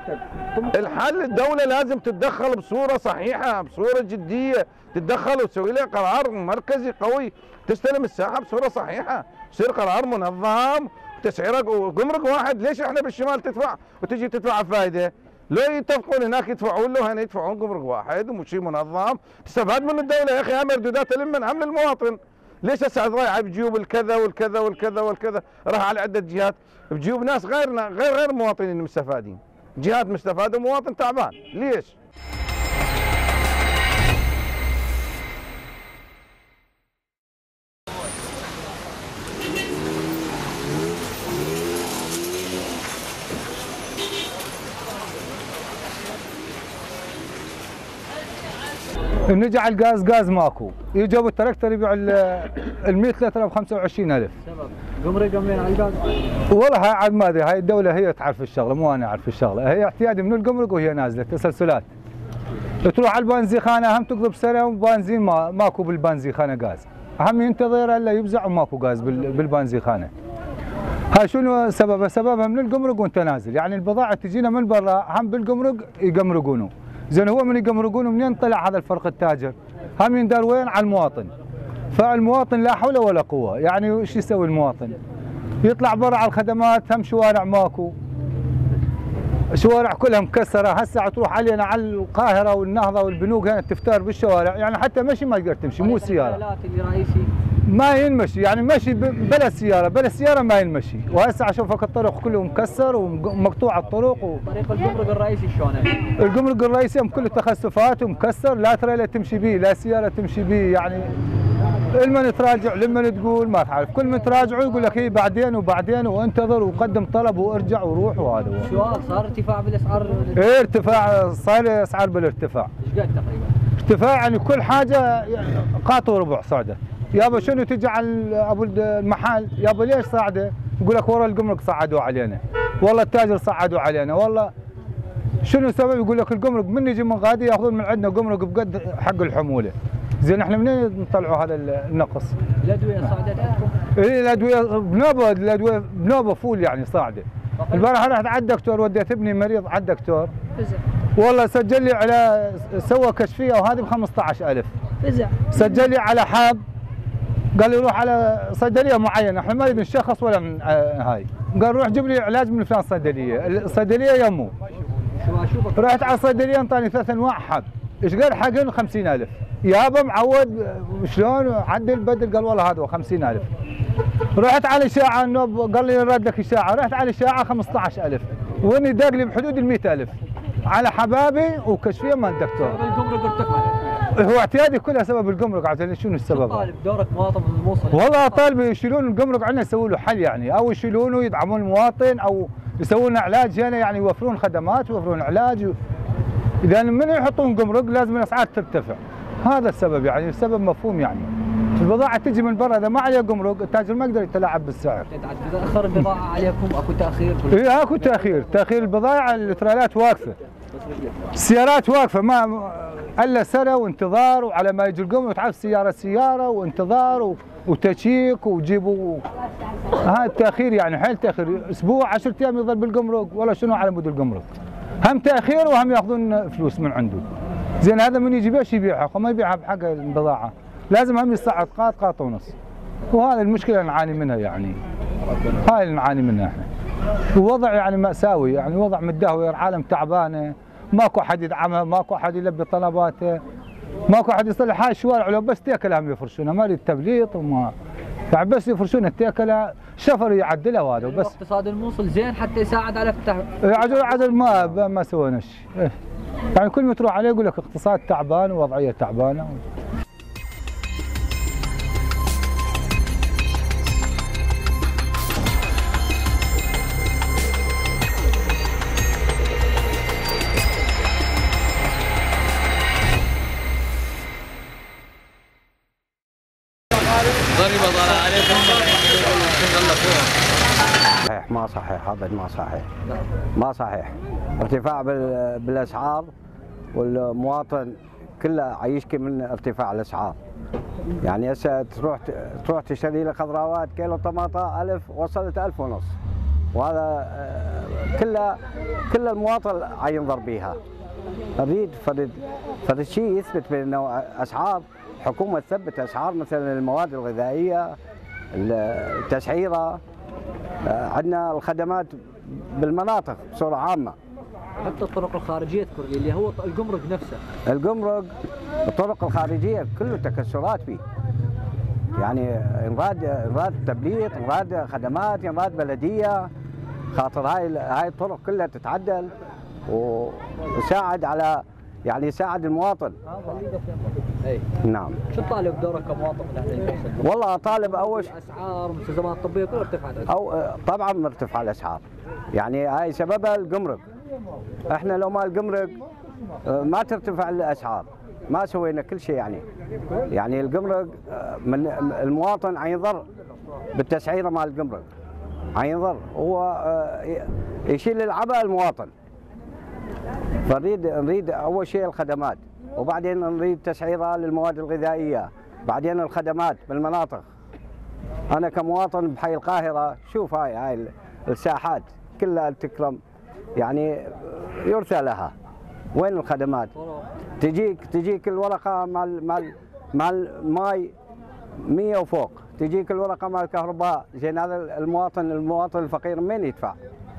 الحل الدوله لازم تتدخل بصوره صحيحه، بصوره جديه، تتدخل وتسوي لها قرار مركزي قوي، تستلم الساحه بصوره صحيحه، يصير قرار منظم، تسعيره وجمرك واحد. ليش احنا بالشمال تدفع وتجي تدفع فايده؟ لو يتفقون هناك يدفعون له، هنا يدفعون جمرك واحد وشيء منظم، تستفاد من الدوله يا اخي. هم مردوداتها لمن؟ هم للمواطن. ليش هسه رايحه بجيوب الكذا والكذا والكذا والكذا، راح على عده جهات بجيوب ناس غيرنا، غير غير مواطنين مستفادين، جهات مستفاده ومواطن تعبان. ليش؟ نجي على الغاز، غاز ماكو، يجوا بالتراكتور يبيعوا ال مئة لتر ب خمسة وعشرين ألف. سبب جمرك قمين على الغاز؟ والله هاي عاد ما ادري، هاي الدوله هي تعرف الشغله مو انا اعرف الشغله، هي اعتيادي من الجمرك وهي نازله تسلسلات. تروح على البنزيخانه هم تقضي بسنه وبنزين ما ماكو بالبنزيخانه غاز، هم ينتظر الا يفزع وماكو غاز بالبنزيخانه. هاي شنو سببها؟ سببها من الجمرك وانت نازل، يعني البضاعه تجينا من برا هم بالجمرك يقمرقونه. زين هو من يقمرقونه منين طلع هذا الفرق التاجر؟ هم يندار وين؟ على المواطن. فالمواطن لا حول ولا قوه، يعني وش يسوي المواطن؟ يطلع برا على الخدمات، هم شوارع ماكو، شوارع كلها مكسره. هسه تروح علينا على القاهره والنهضه والبنوك هنا تفتار بالشوارع، يعني حتى مشي ما تقدر تمشي، مو سياره. ما ينمشي، يعني مشي بلا سياره، بلا سياره ما ينمشي. وهسه اشوفك الطرق كله مكسر ومقطوع الطرق و... طريق الجمرك الرئيسي شلون؟ الجمرك الرئيسي كله تخسفات ومكسر، لا تريلا تمشي به، لا سياره تمشي به، يعني لما تراجع لما تقول ما تعرف، كل ما تراجعوا يقول لك هي بعدين وبعدين وانتظر وقدم طلب وارجع وروح. وهذا هو. سؤال، صار ارتفاع بالاسعار؟ ايه ارتفاع، صار اسعار بالارتفاع. ايش قد تقريبا؟ ارتفاع يعني كل حاجه قاط وربع صعده. يابا شنو تجي على ابو المحل، يابا ليش صعده؟ يقول لك ورا الجمرك صعدوا علينا، والله التاجر صعدوا علينا، والله شنو السبب؟ يقول لك الجمرك من يجي من غادي ياخذون من عندنا جمرك بقد حق الحموله. زين احنا منين نطلعوا هذا النقص؟ الادويه صعدت عندكم؟ اي الادويه بنوبه، الادويه بنوبه فول يعني صاعده. البارحه رحت على الدكتور، وديت ابني مريض على الدكتور فزع والله سجل لي على سوى كشفيه وهذه ب خمسة عشر ألف. فزع سجل لي على حاب، قال لي روح على صيدليه معينه، احنا ما نبي نشخص ولا من هاي، قال روح جيب لي علاج من فلان صيدليه، الصيدليه يمه. رحت على الصيدليه انطاني ثلاث انواع حب، ايش قال حقن خمسين ألف، يابا معود شلون عدل بدل، قال والله هذا خمسين ألف. رحت على اشاعه النوب قال لي نرد لك اشاعه، رحت على اشاعه خمسة عشر ألف، واني داق لي بحدود ال مئة ألف على حبابي وكشفيه مال الدكتور. الجمرك ارتفع. هو اعتيادي كلها سبب الجمرك، عاد شنو السبب؟ طالب دورك مواطن الموصل. والله طالب يشيلون الجمرك عندنا يسوون له حل يعني، او يشيلونه يدعمون المواطن او يسوون له علاج هنا يعني، يوفرون خدمات ويوفرون علاج. اذا من يحطون جمرك لازم الاسعار ترتفع، هذا السبب يعني، السبب مفهوم يعني. البضاعه تجي من برا اذا ما عليها جمرك التاجر ما يقدر يتلاعب بالسعر. اذا اخر البضاعه عليكم اكو تاخير؟ اي اكو تاخير، تاخير البضائع، الترالات واقفه. السيارات واقفه ما الا سنه وانتظار، وعلى ما يجي الجمرك تعرف سياره سياره وانتظار وتشيك وجيبوا، هذا التاخير يعني حيل تاخير، اسبوع عشرة ايام يظل بالجمرك ولا شنو على مود الجمرك. هم تاخير وهم ياخذون فلوس من عنده. زين هذا من يجي بيش يبيعها، ما يبيعها بحق البضاعه، لازم هم يصعد قاط قاط ونص. وهذه المشكله اللي نعاني منها يعني. هاي اللي نعاني منها احنا. ووضع يعني مأساوي يعني، وضع متدهور، عالم تعبانه، ماكو احد يدعمها، ماكو احد يلبي طلباته، ماكو احد يصلح هاي الشوارع، لو بس تيكلها هم يفرشونها، ما يريد تبليط وما يعني، بس يفرشون التيكله شفر يعدلها وهذا وبس. اقتصاد الموصل زين حتى يساعد على فتح عجل عجل ما ما سوينا شيء يعني، كل ما تروح عليه يقول لك اقتصاد تعبان ووضعيه تعبانه. ضريبه ضرر عليكم صحيح ما صحيح، ابد ما صحيح، ما صحيح. ارتفاع بالاسعار والمواطن كله عيشكي من ارتفاع الاسعار. يعني هسه تروح تروح تشتري لك خضروات كيلو طماطه ألف وصلت ألف ونص، وهذا كله كل المواطن عينظر بيها. نريد فرد فرد شيء يثبت بانه اسعار حكومه تثبت اسعار مثلا المواد الغذائيه، التسعيره، عندنا الخدمات بالمناطق بصوره عامه. حتى الطرق الخارجيه اذكر لي اللي هو الجمرك نفسه. الجمرك الطرق الخارجيه كله تكسرات فيه. يعني انراد انراد تبليط، انراد خدمات، انراد بلديه، خاطر هاي هاي الطرق كلها تتعدل ويساعد على يعني يساعد المواطن. اي نعم. شو تطالب بدورك كمواطن من اهل؟ والله اطالب اول شيء الاسعار والمستلزمات الطبيه كلها ارتفعت. او طبعا مرتفعه الاسعار. يعني هاي سببها الجمرك. احنا لو ما الجمرك ما ترتفع الاسعار، ما سوينا كل شيء يعني. يعني الجمرك من المواطن عينضر بالتسعيره مال الجمرك. عينضر هو يشيل العبء المواطن. فنريد نريد اول شيء الخدمات، وبعدين نريد تسعيره للمواد الغذائيه، بعدين الخدمات بالمناطق. انا كمواطن بحي القاهره شوف هاي هاي الساحات كلها تكرم يعني يرثى لها. وين الخدمات؟ تجيك تجيك الورقه مال مال مال ماي مية وفوق، تجيك الورقه مال الكهرباء، زين هذا المواطن المواطن الفقير من يدفع؟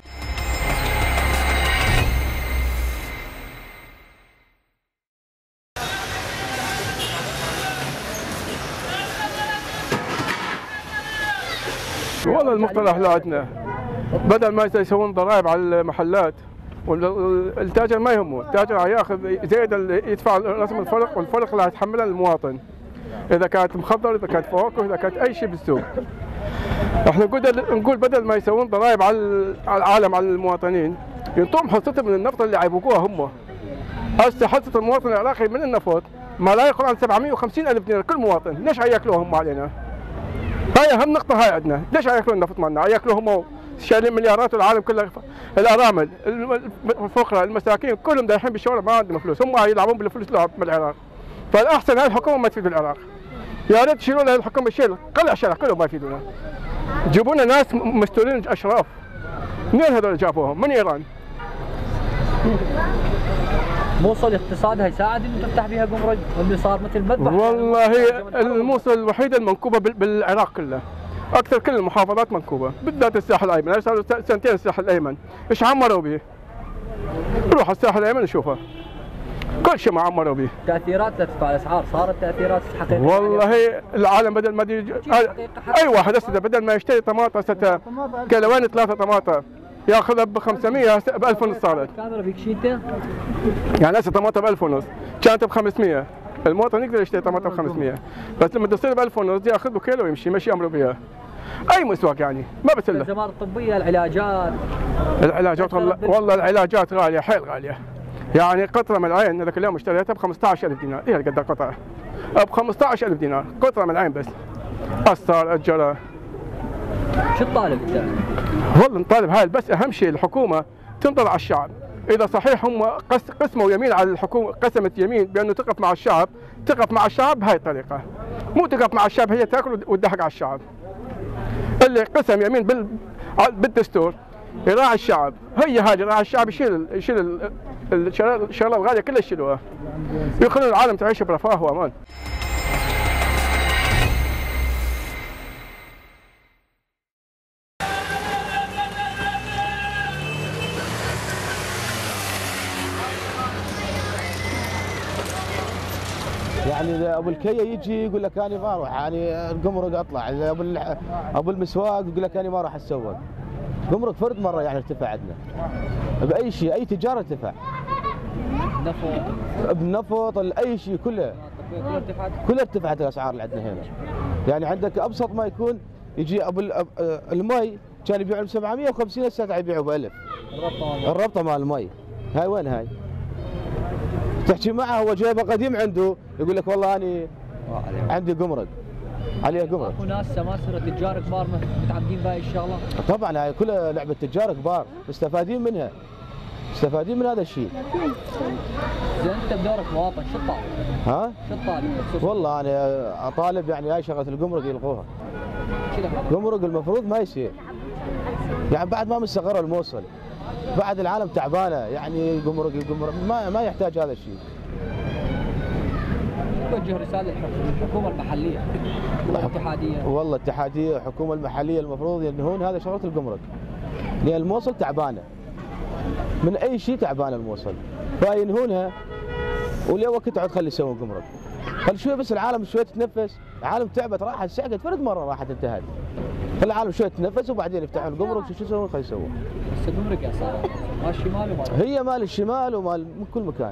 والله المقترح لا عندنا، بدل ما يسوون ضرائب على المحلات والتاجر ما يهمه، التاجر ياخذ زيد يدفع رسم الفرق، والفرق اللي يتحملها المواطن اذا كانت مخضر، اذا كانت فواكه، اذا كانت اي شيء بالسوق. احنا نقول بدل ما يسوون ضرائب على العالم على المواطنين، ينطون حصتهم من النفط اللي يعيبوها هم. هسه حصه المواطن العراقي من النفط ما لا يقل عن سبعمئة وخمسين ألف دينار كل مواطن، ليش ياكلوها هم علينا؟ هاي اهم نقطة هاي عندنا، ليش ياكلون النفط مالنا؟ ياكلوه هم شايلين مليارات والعالم كله، الارامل، الفقراء، المساكين كلهم دايحين بالشوارع ما عندهم فلوس، هم يلعبون بالفلوس لعب بالعراق. فالاحسن هاي الحكومه ما تفيد العراق. يا ريت تشيلوا لها الحكومه شيل قلع شرع كلهم ما يفيدونا. جيبوا لنا ناس مستولين اشراف. منين هذول جابوهم؟ من ايران. موصل اقتصادها يساعد انه تفتح بها جمرك واللي صار مثل مذبح. والله الموصل الوحيده المنكوبه بالعراق كله. اكثر كل المحافظات منكوبه، بالذات الساحل الايمن، صار سنتين الساحل الايمن، ايش عمروا به؟ روح الساحل الايمن نشوفه. كل شيء ما عمروا به. تاثيرات لارتفاع الاسعار، صارت تاثيرات حقيقيه. والله العالم بدل ما دي... اي واحد هسه بدل ما يشتري طماطم هسه كيلوين ثلاثه طماطم ياخذها ب خمسمية ب ألف ونص صارت. كاميرا فيك شيته؟ يعني هسه طماطم ب ألف ونص، كانت ب خمسمية، المواطن يقدر يشتري طماطم ب خمسمية، بس لما تصير ب ألف ونص ياخذ له كيلو ويمشي ماشي امره بها. اي مسواق يعني ما بتله. الخدمات الطبيه، العلاجات. العلاجات والله والله العلاجات غاليه حيل غاليه. يعني قطره من العين ذاك اليوم اشتريتها ب خمسة عشر ألف دينار، هي قد القطعه؟ ب خمسة عشر ألف دينار، قطره من العين بس. قصر اجره. شو تطالب انت؟ والله نطالب هاي بس اهم شيء الحكومه تنظر على الشعب، اذا صحيح هم قسموا يمين على الحكومه، قسمت يمين بانه تقف مع الشعب، تقف مع الشعب بهاي الطريقه. مو تقف مع الشعب هي تاكل وتضحك على الشعب. اللي قسم يمين بال بالدستور يراعي الشعب، هي هذه يراعي الشعب، يشيل يشيل الشغله الغاليه كلها يشيلوها. يخلون العالم تعيش برفاه وامان. يعني ابو الكيه يجي يقول لك انا ما اروح، يعني الجمرك اطلع، ابو ابو المسواق يقول لك انا ما اروح اتسوق. جمرك فرد مره يعني ارتفع عندنا. باي شيء، اي تجاره ارتفع. نفط. بنفط، اي شيء كله. كلها ارتفعت الاسعار اللي عندنا هنا. يعني عندك ابسط ما يكون يجي ابو المي كان يبيعوا ب سبعمية وخمسين، هسه قاعد يبيعوا ب ألف. الربطه الربطه مال المي. هاي وين هاي؟ تحكي معه هو جايبه قديم عنده يقول لك والله اني عندي جمرك عليها جمرك. اكو ناس سماسره تجار كبار متعمدين بهاي الشغله؟ طبعا هاي كلها لعبه تجار كبار مستفادين منها، مستفادين من هذا الشيء. زين انت بدورك مواطن شو تطالب؟ ها؟ شو تطالب؟ والله انا اطالب يعني هاي شغله الجمرك يلغوها. جمرك المفروض ما يصير. يعني بعد ما مستقر الموصل، بعد العالم تعبانه، يعني جمرك جمرك ما ما يحتاج هذا الشيء. توجه رساله للحكومه المحليه والاتحاديه. والله الاتحاديه الحكومه المحليه المفروض ينهون هذا شغله الجمرك. لان الموصل تعبانه. من اي شيء تعبانه الموصل. فينهونها وليه وقت تقعد خلي يسوون جمرك. خلي شوي بس العالم شوي تتنفس، العالم تعبت راحت سعقت فرد مره راحت انتهت. خلي العالم شوي تتنفس وبعدين يفتحون الجمرك شو يسوون خلي يسوون. بس الجمرك يا صار مال الشمال ومال هي مال الشمال ومال من كل مكان.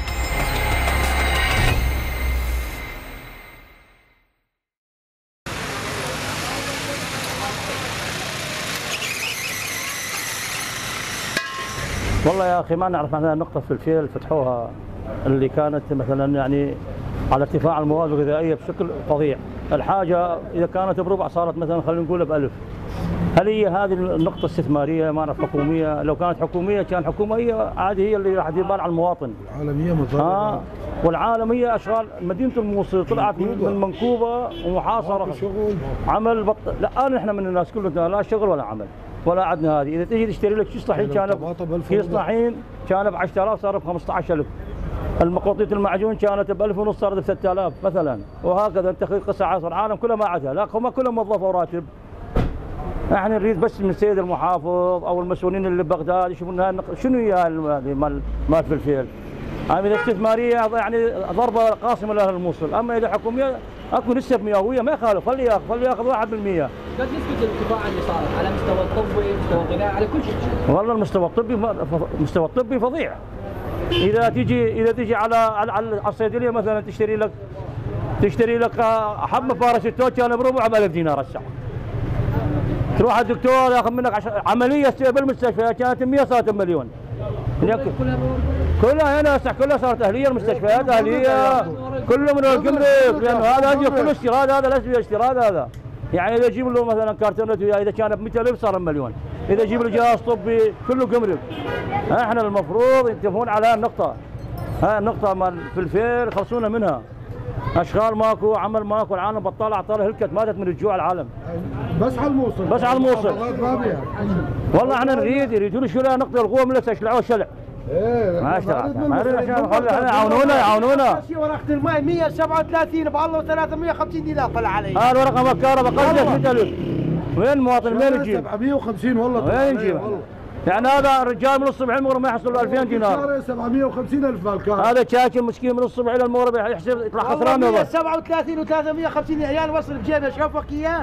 والله يا اخي ما نعرف مثلا نقطه في الفيل فتحوها اللي كانت مثلا يعني على ارتفاع المواد الغذائيه بشكل فظيع، الحاجه اذا كانت بربع صارت مثلا خلينا نقول بألف. هل هي هذه النقطه استثماريه ما نعرف حكوميه؟ لو كانت حكوميه كان حكومه هي عادي هي اللي راح تدير بال على المواطن. العالميه مضره. اه والعالميه اشغال مدينه الموصل طلعت من منكوبه ومحاصره. شغل عمل بط... لا انا احنا من الناس كلنا لا شغل ولا عمل. ولا عندنا هذه، اذا تجي تشتري لك شو صحين كان في صحين كان ب عشرة آلاف صار ب خمسة عشر ألف. المقاطيط المعجون كانت ب ألف ونص صارت ب ستة آلاف مثلا، وهكذا انت قصه عصر العالم كله ما عادها، لا هم كلهم موظفه وراتب. احنا نريد بس من السيد المحافظ او المسؤولين اللي ببغداد يشوفون شنو هي هذه مال مال فلفل. هذه يعني استثماريه يعني ضربه قاسمه لاهل الموصل، اما اذا حكوميه اكو نسبه مئويه ما يخالف، خليه ياخذ خليه ياخذ واحد بالمئة. قد نسبه الارتفاع اللي صارت على مستوى الطبي، مستوى الغذاء، على كل شيء. والله المستوى الطبي مستوى الطبي فظيع. اذا تجي اذا تجي على على الصيدليه مثلا تشتري لك تشتري لك حبه باراسيتول كان بربع ب ألف دينار الساعه. تروح الدكتور ياخذ منك عش... عمليه بالمستشفى كانت مئة صارت مليون. كلها هنا هسه كلها صارت اهليه، المستشفيات اهليه كله من الجمرك، لانه هذا يجي كله استيراد، هذا ليس استيراد هذا. يعني اذا يجيب له مثلا كارتونات اذا كان ب مئة ألف صار مليون، اذا يجيب له جهاز طبي كله جمرك. احنا المفروض ينتبهون على هالنقطه، هاي النقطه مال فلفل يخلصونا منها. اشغال ماكو، عمل ماكو، العالم بطال اعطال هلكت ماتت من الجوع العالم. بس على الموصل بس على الموصل. والله احنا نريد يريدون شلون نقضي القوه من لسه يشلعوا الشلع. ايه ما اشتغل ما نريد عشان يعاونونا يعاونونا. ورقه الماء مية وسبعة وثلاثين بالله ثلاثمية وخمسين دينار طلع علي. هذا ورقه مكاره بقلت مئة ألف. وين المواطن وين يجيب؟ سبعمية وخمسين والله وين يجيب؟ يعني هذا الرجال من الصبح المغرب ما يحصل له ألفين دينار. سبعمية وخمسين ألف بالكار. هذا شاكي مسكين من الصبح الى المغرب يحسب يطلع خسران. مية وسبعة وثلاثين وثلاثمية وخمسين عيال وصل بجيبه شوفك اياه.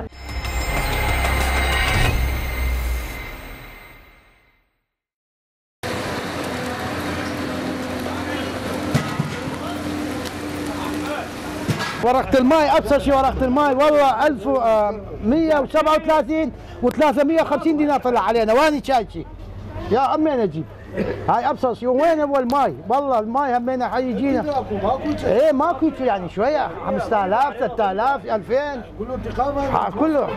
ورقة الماء ابسط شيء ورقة الماء والله ألف ومية وسبعة وثلاثين وثلاثمية وخمسين دينار طلع علينا. وين شايشي؟ يا عمين اجيب. هاي ابسط شيء. وين هو الماي؟ والله الماي همينا حيجينا. ايه ماكو يعني شويه خمسة آلاف ستة آلاف ألفين كله انتقام. كله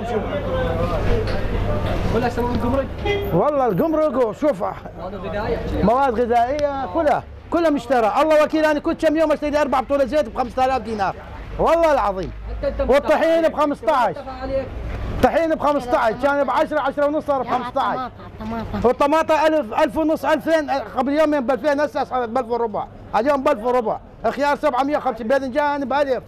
كلها يسمون الجمرك؟ والله الجمرك شوف مواد غذائيه مواد غذائيه كلها كلها مشترى. الله وكيل انا كل كم يوم اشتري اربع بطوله زيت ب خمسة آلاف دينار والله العظيم. والطحين ب خمسة عشر. طحين ب خمسة عشر كان ب عشرة عشرة ونص صار ب خمسة عشر. والطماطة ألف ألف ونص ألفين قبل يومين ب ألفين هسه صارت ب ألف وربع. اليوم ب ألف وربع. خيار سبعمية وخمسين باذنجان ب ألف.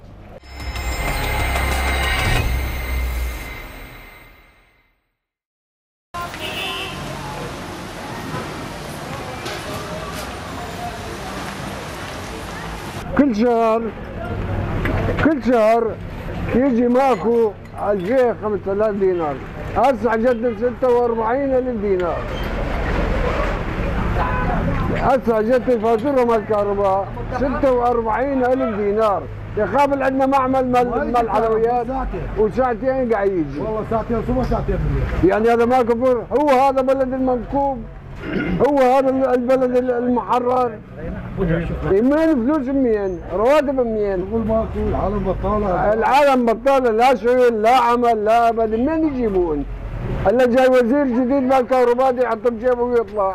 كل شهر كل شهر يجي ماكو على الشيخ خمسة آلاف دينار. هسه جدد ستة وأربعين ألف دينار. هسه جدد فاتوره مال الكهرباء ستة وأربعين ألف دينار. يقابل عندنا معمل مال مال حلويات وساعتين قاعد يجي. والله ساعتين صبح ساعتين بالليل. يعني هذا ما كفر. هو هذا بلد المنكوب. هو هذا البلد المحرر. منين فلوس منين؟ رواتب منين؟ يقول ماكو العالم بطاله. العالم بطاله لا شغل لا عمل لا ابد. منين يجيبون؟ الا جاي وزير جديد بالكهرباء يحط بجيبه ويطلع.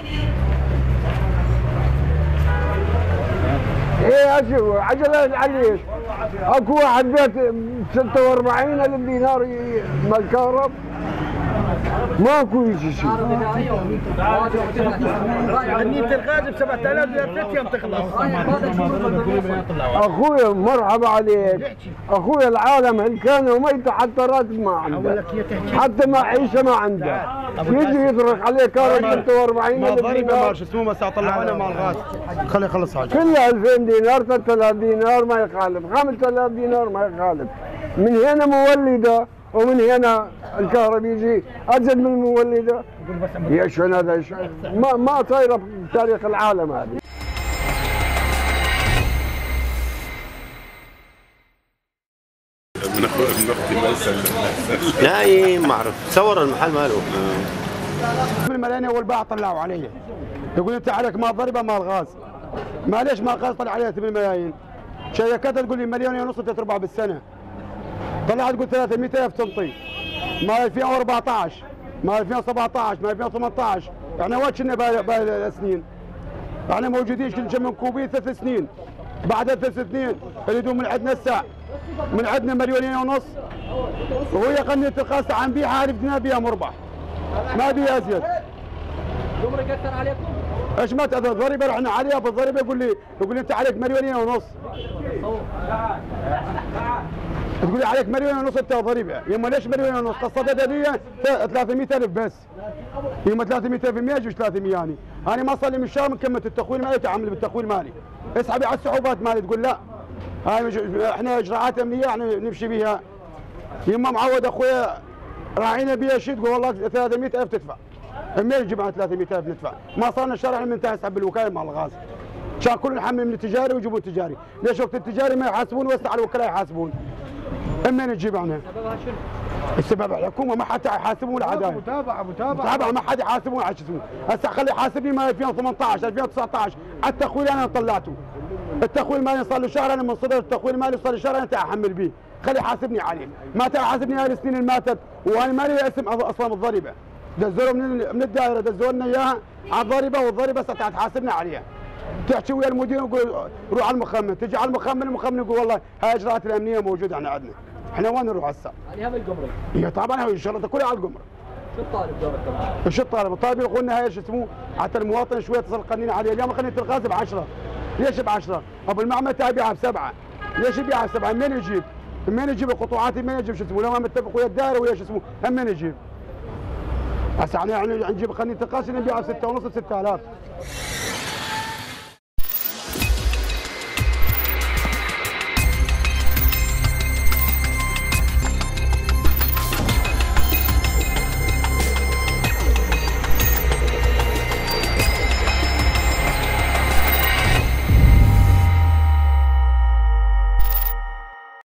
ايه اشوف عجله عليك. اكو واحد بيت ستة وأربعين ألف دينار مال كهرب. ماكو شيء. غنية الغاز ب سبعة آلاف ثلاث ايام تخلص. اخويا مرحبا عليك. اخويا العالم هل كانوا ميتة حتى راتب ما عنده. حتى ما عيشه ما عنده. يجي يطرق عليه كهرب ستة وأربعين ألف دينار. شو اسمه بس اطلع انا مال الغاز. خليه يخلص حاجه. كله ألفين دينار ثلاثة آلاف دينار ما يخالف. خمسة آلاف دينار ما يخالف. من هنا مولده ومن هنا الكهرب يجي ازيد من المولده. يا شلون هذا ما ما صايره في تاريخ العالم هذه. لا ما اعرف صور المحل ماله. الملايين اول باع طلعوا علي. يقول انت عليك مال ضريبه مال غاز. معليش مال غاز طلع علي ثمانية ملايين. شركات تقول لي مليون ونص تربح بالسنه. طلعت تقول ثلاثمية ألف تنطي. مال ألفين وأربعطعش مال ألفين وسبعطعش مال ألفين وثمنطعش. احنا وين كنا بهالسنين؟ احنا موجودين كل من كوبي ثلاث سنين. بعد ثلاث سنين يريدون من عندنا الساعه من عندنا مليونين ونص. وهي قنية الخاصة عم بيعها بدنا بيها مربح. ما بيها ازيد. الجمرك اثر عليكم؟ ايش ما تاثر؟ الضريبه رحنا عليها بالضريبه يقول لي يقول لي انت عليك مليونين ونص. تقول لي عليك مليون ونص انت ضريبه. يما ليش مليون ونص؟ قصتها دي ثلاثمية ألف بس. يما ثلاثمية ألف ما يجوش ثلاثمية يعني. انا ما صار لي من شهر من كملت التخويل مالي تعمل بالتخويل مالي. اسحبي على الصعوبات مالي تقول لا. هاي احنا اجراءات امنيه احنا نمشي بيها. يما معود اخويا راعينا بيها شيء تقول والله ثلاثمية ألف تدفع. منين نجيب عن ثلاثمية ألف ندفع؟ ما صارنا الشارع احنا منتهي نسحب بالوكاله مال الغاز. كان كل نحمل من التجاري ويجيبون التجاري، ليش وقت التجاري ما يحاسبون وسع على الوكلاء يحاسبون؟ منين نجيب عنها؟ سببها شنو؟ السبب الحكومه ما حتى يحاسبون ولا عدايه. متابعه متابعه متابعه ما حد يحاسبون على شو اسمه، هسه خلي يحاسبني مال ألفين وثمنطعش ألفين وتسعطعش على التخويل انا طلعته. التخويل مالي صار له شهر انا من صدر التخويل مالي صار لي شهر انا احمل به، خلي يحاسبني عليه، ما تحاسبني هاي السنين اللي ماتت وانا مالي اسم اصلا بالضريبه. دزوا من من الدائره دزوا لنا اياها على الضريبه والضريبه هسه تحاسبنا عليها. تحكي ويا المدير يقول روح على المخمن، تجي على المخمن المخمن يقول والله هاي اجراءات الامنيه موجوده احنا عندنا. احنا وين نروح هسه؟ يعني هم الجمرك. هي طبعا هي الشرطه كلها على الجمرك. شو الطالب دورك كمان؟ شو الطالب؟ الطالب يقول لنا هاي شو اسمه حتى المواطن شويه تصل قنين عليه، اليوم قنينه الغاز ب عشرة، ليش ب عشرة؟ ابو المعمل تاعي يبيعها بسبعه، ليش يبيعها بسبعه؟ منين يجيب؟ منين يجيب القطوعات؟ منين يجيب شو اسمه؟ لو ما متفق ويا الدائره ويا شو اسمه؟ هم منين يجيب؟ هسه احنا يعني نجيب قنينه الغاز نبيعها ب ستة ونص ب ستة آلاف.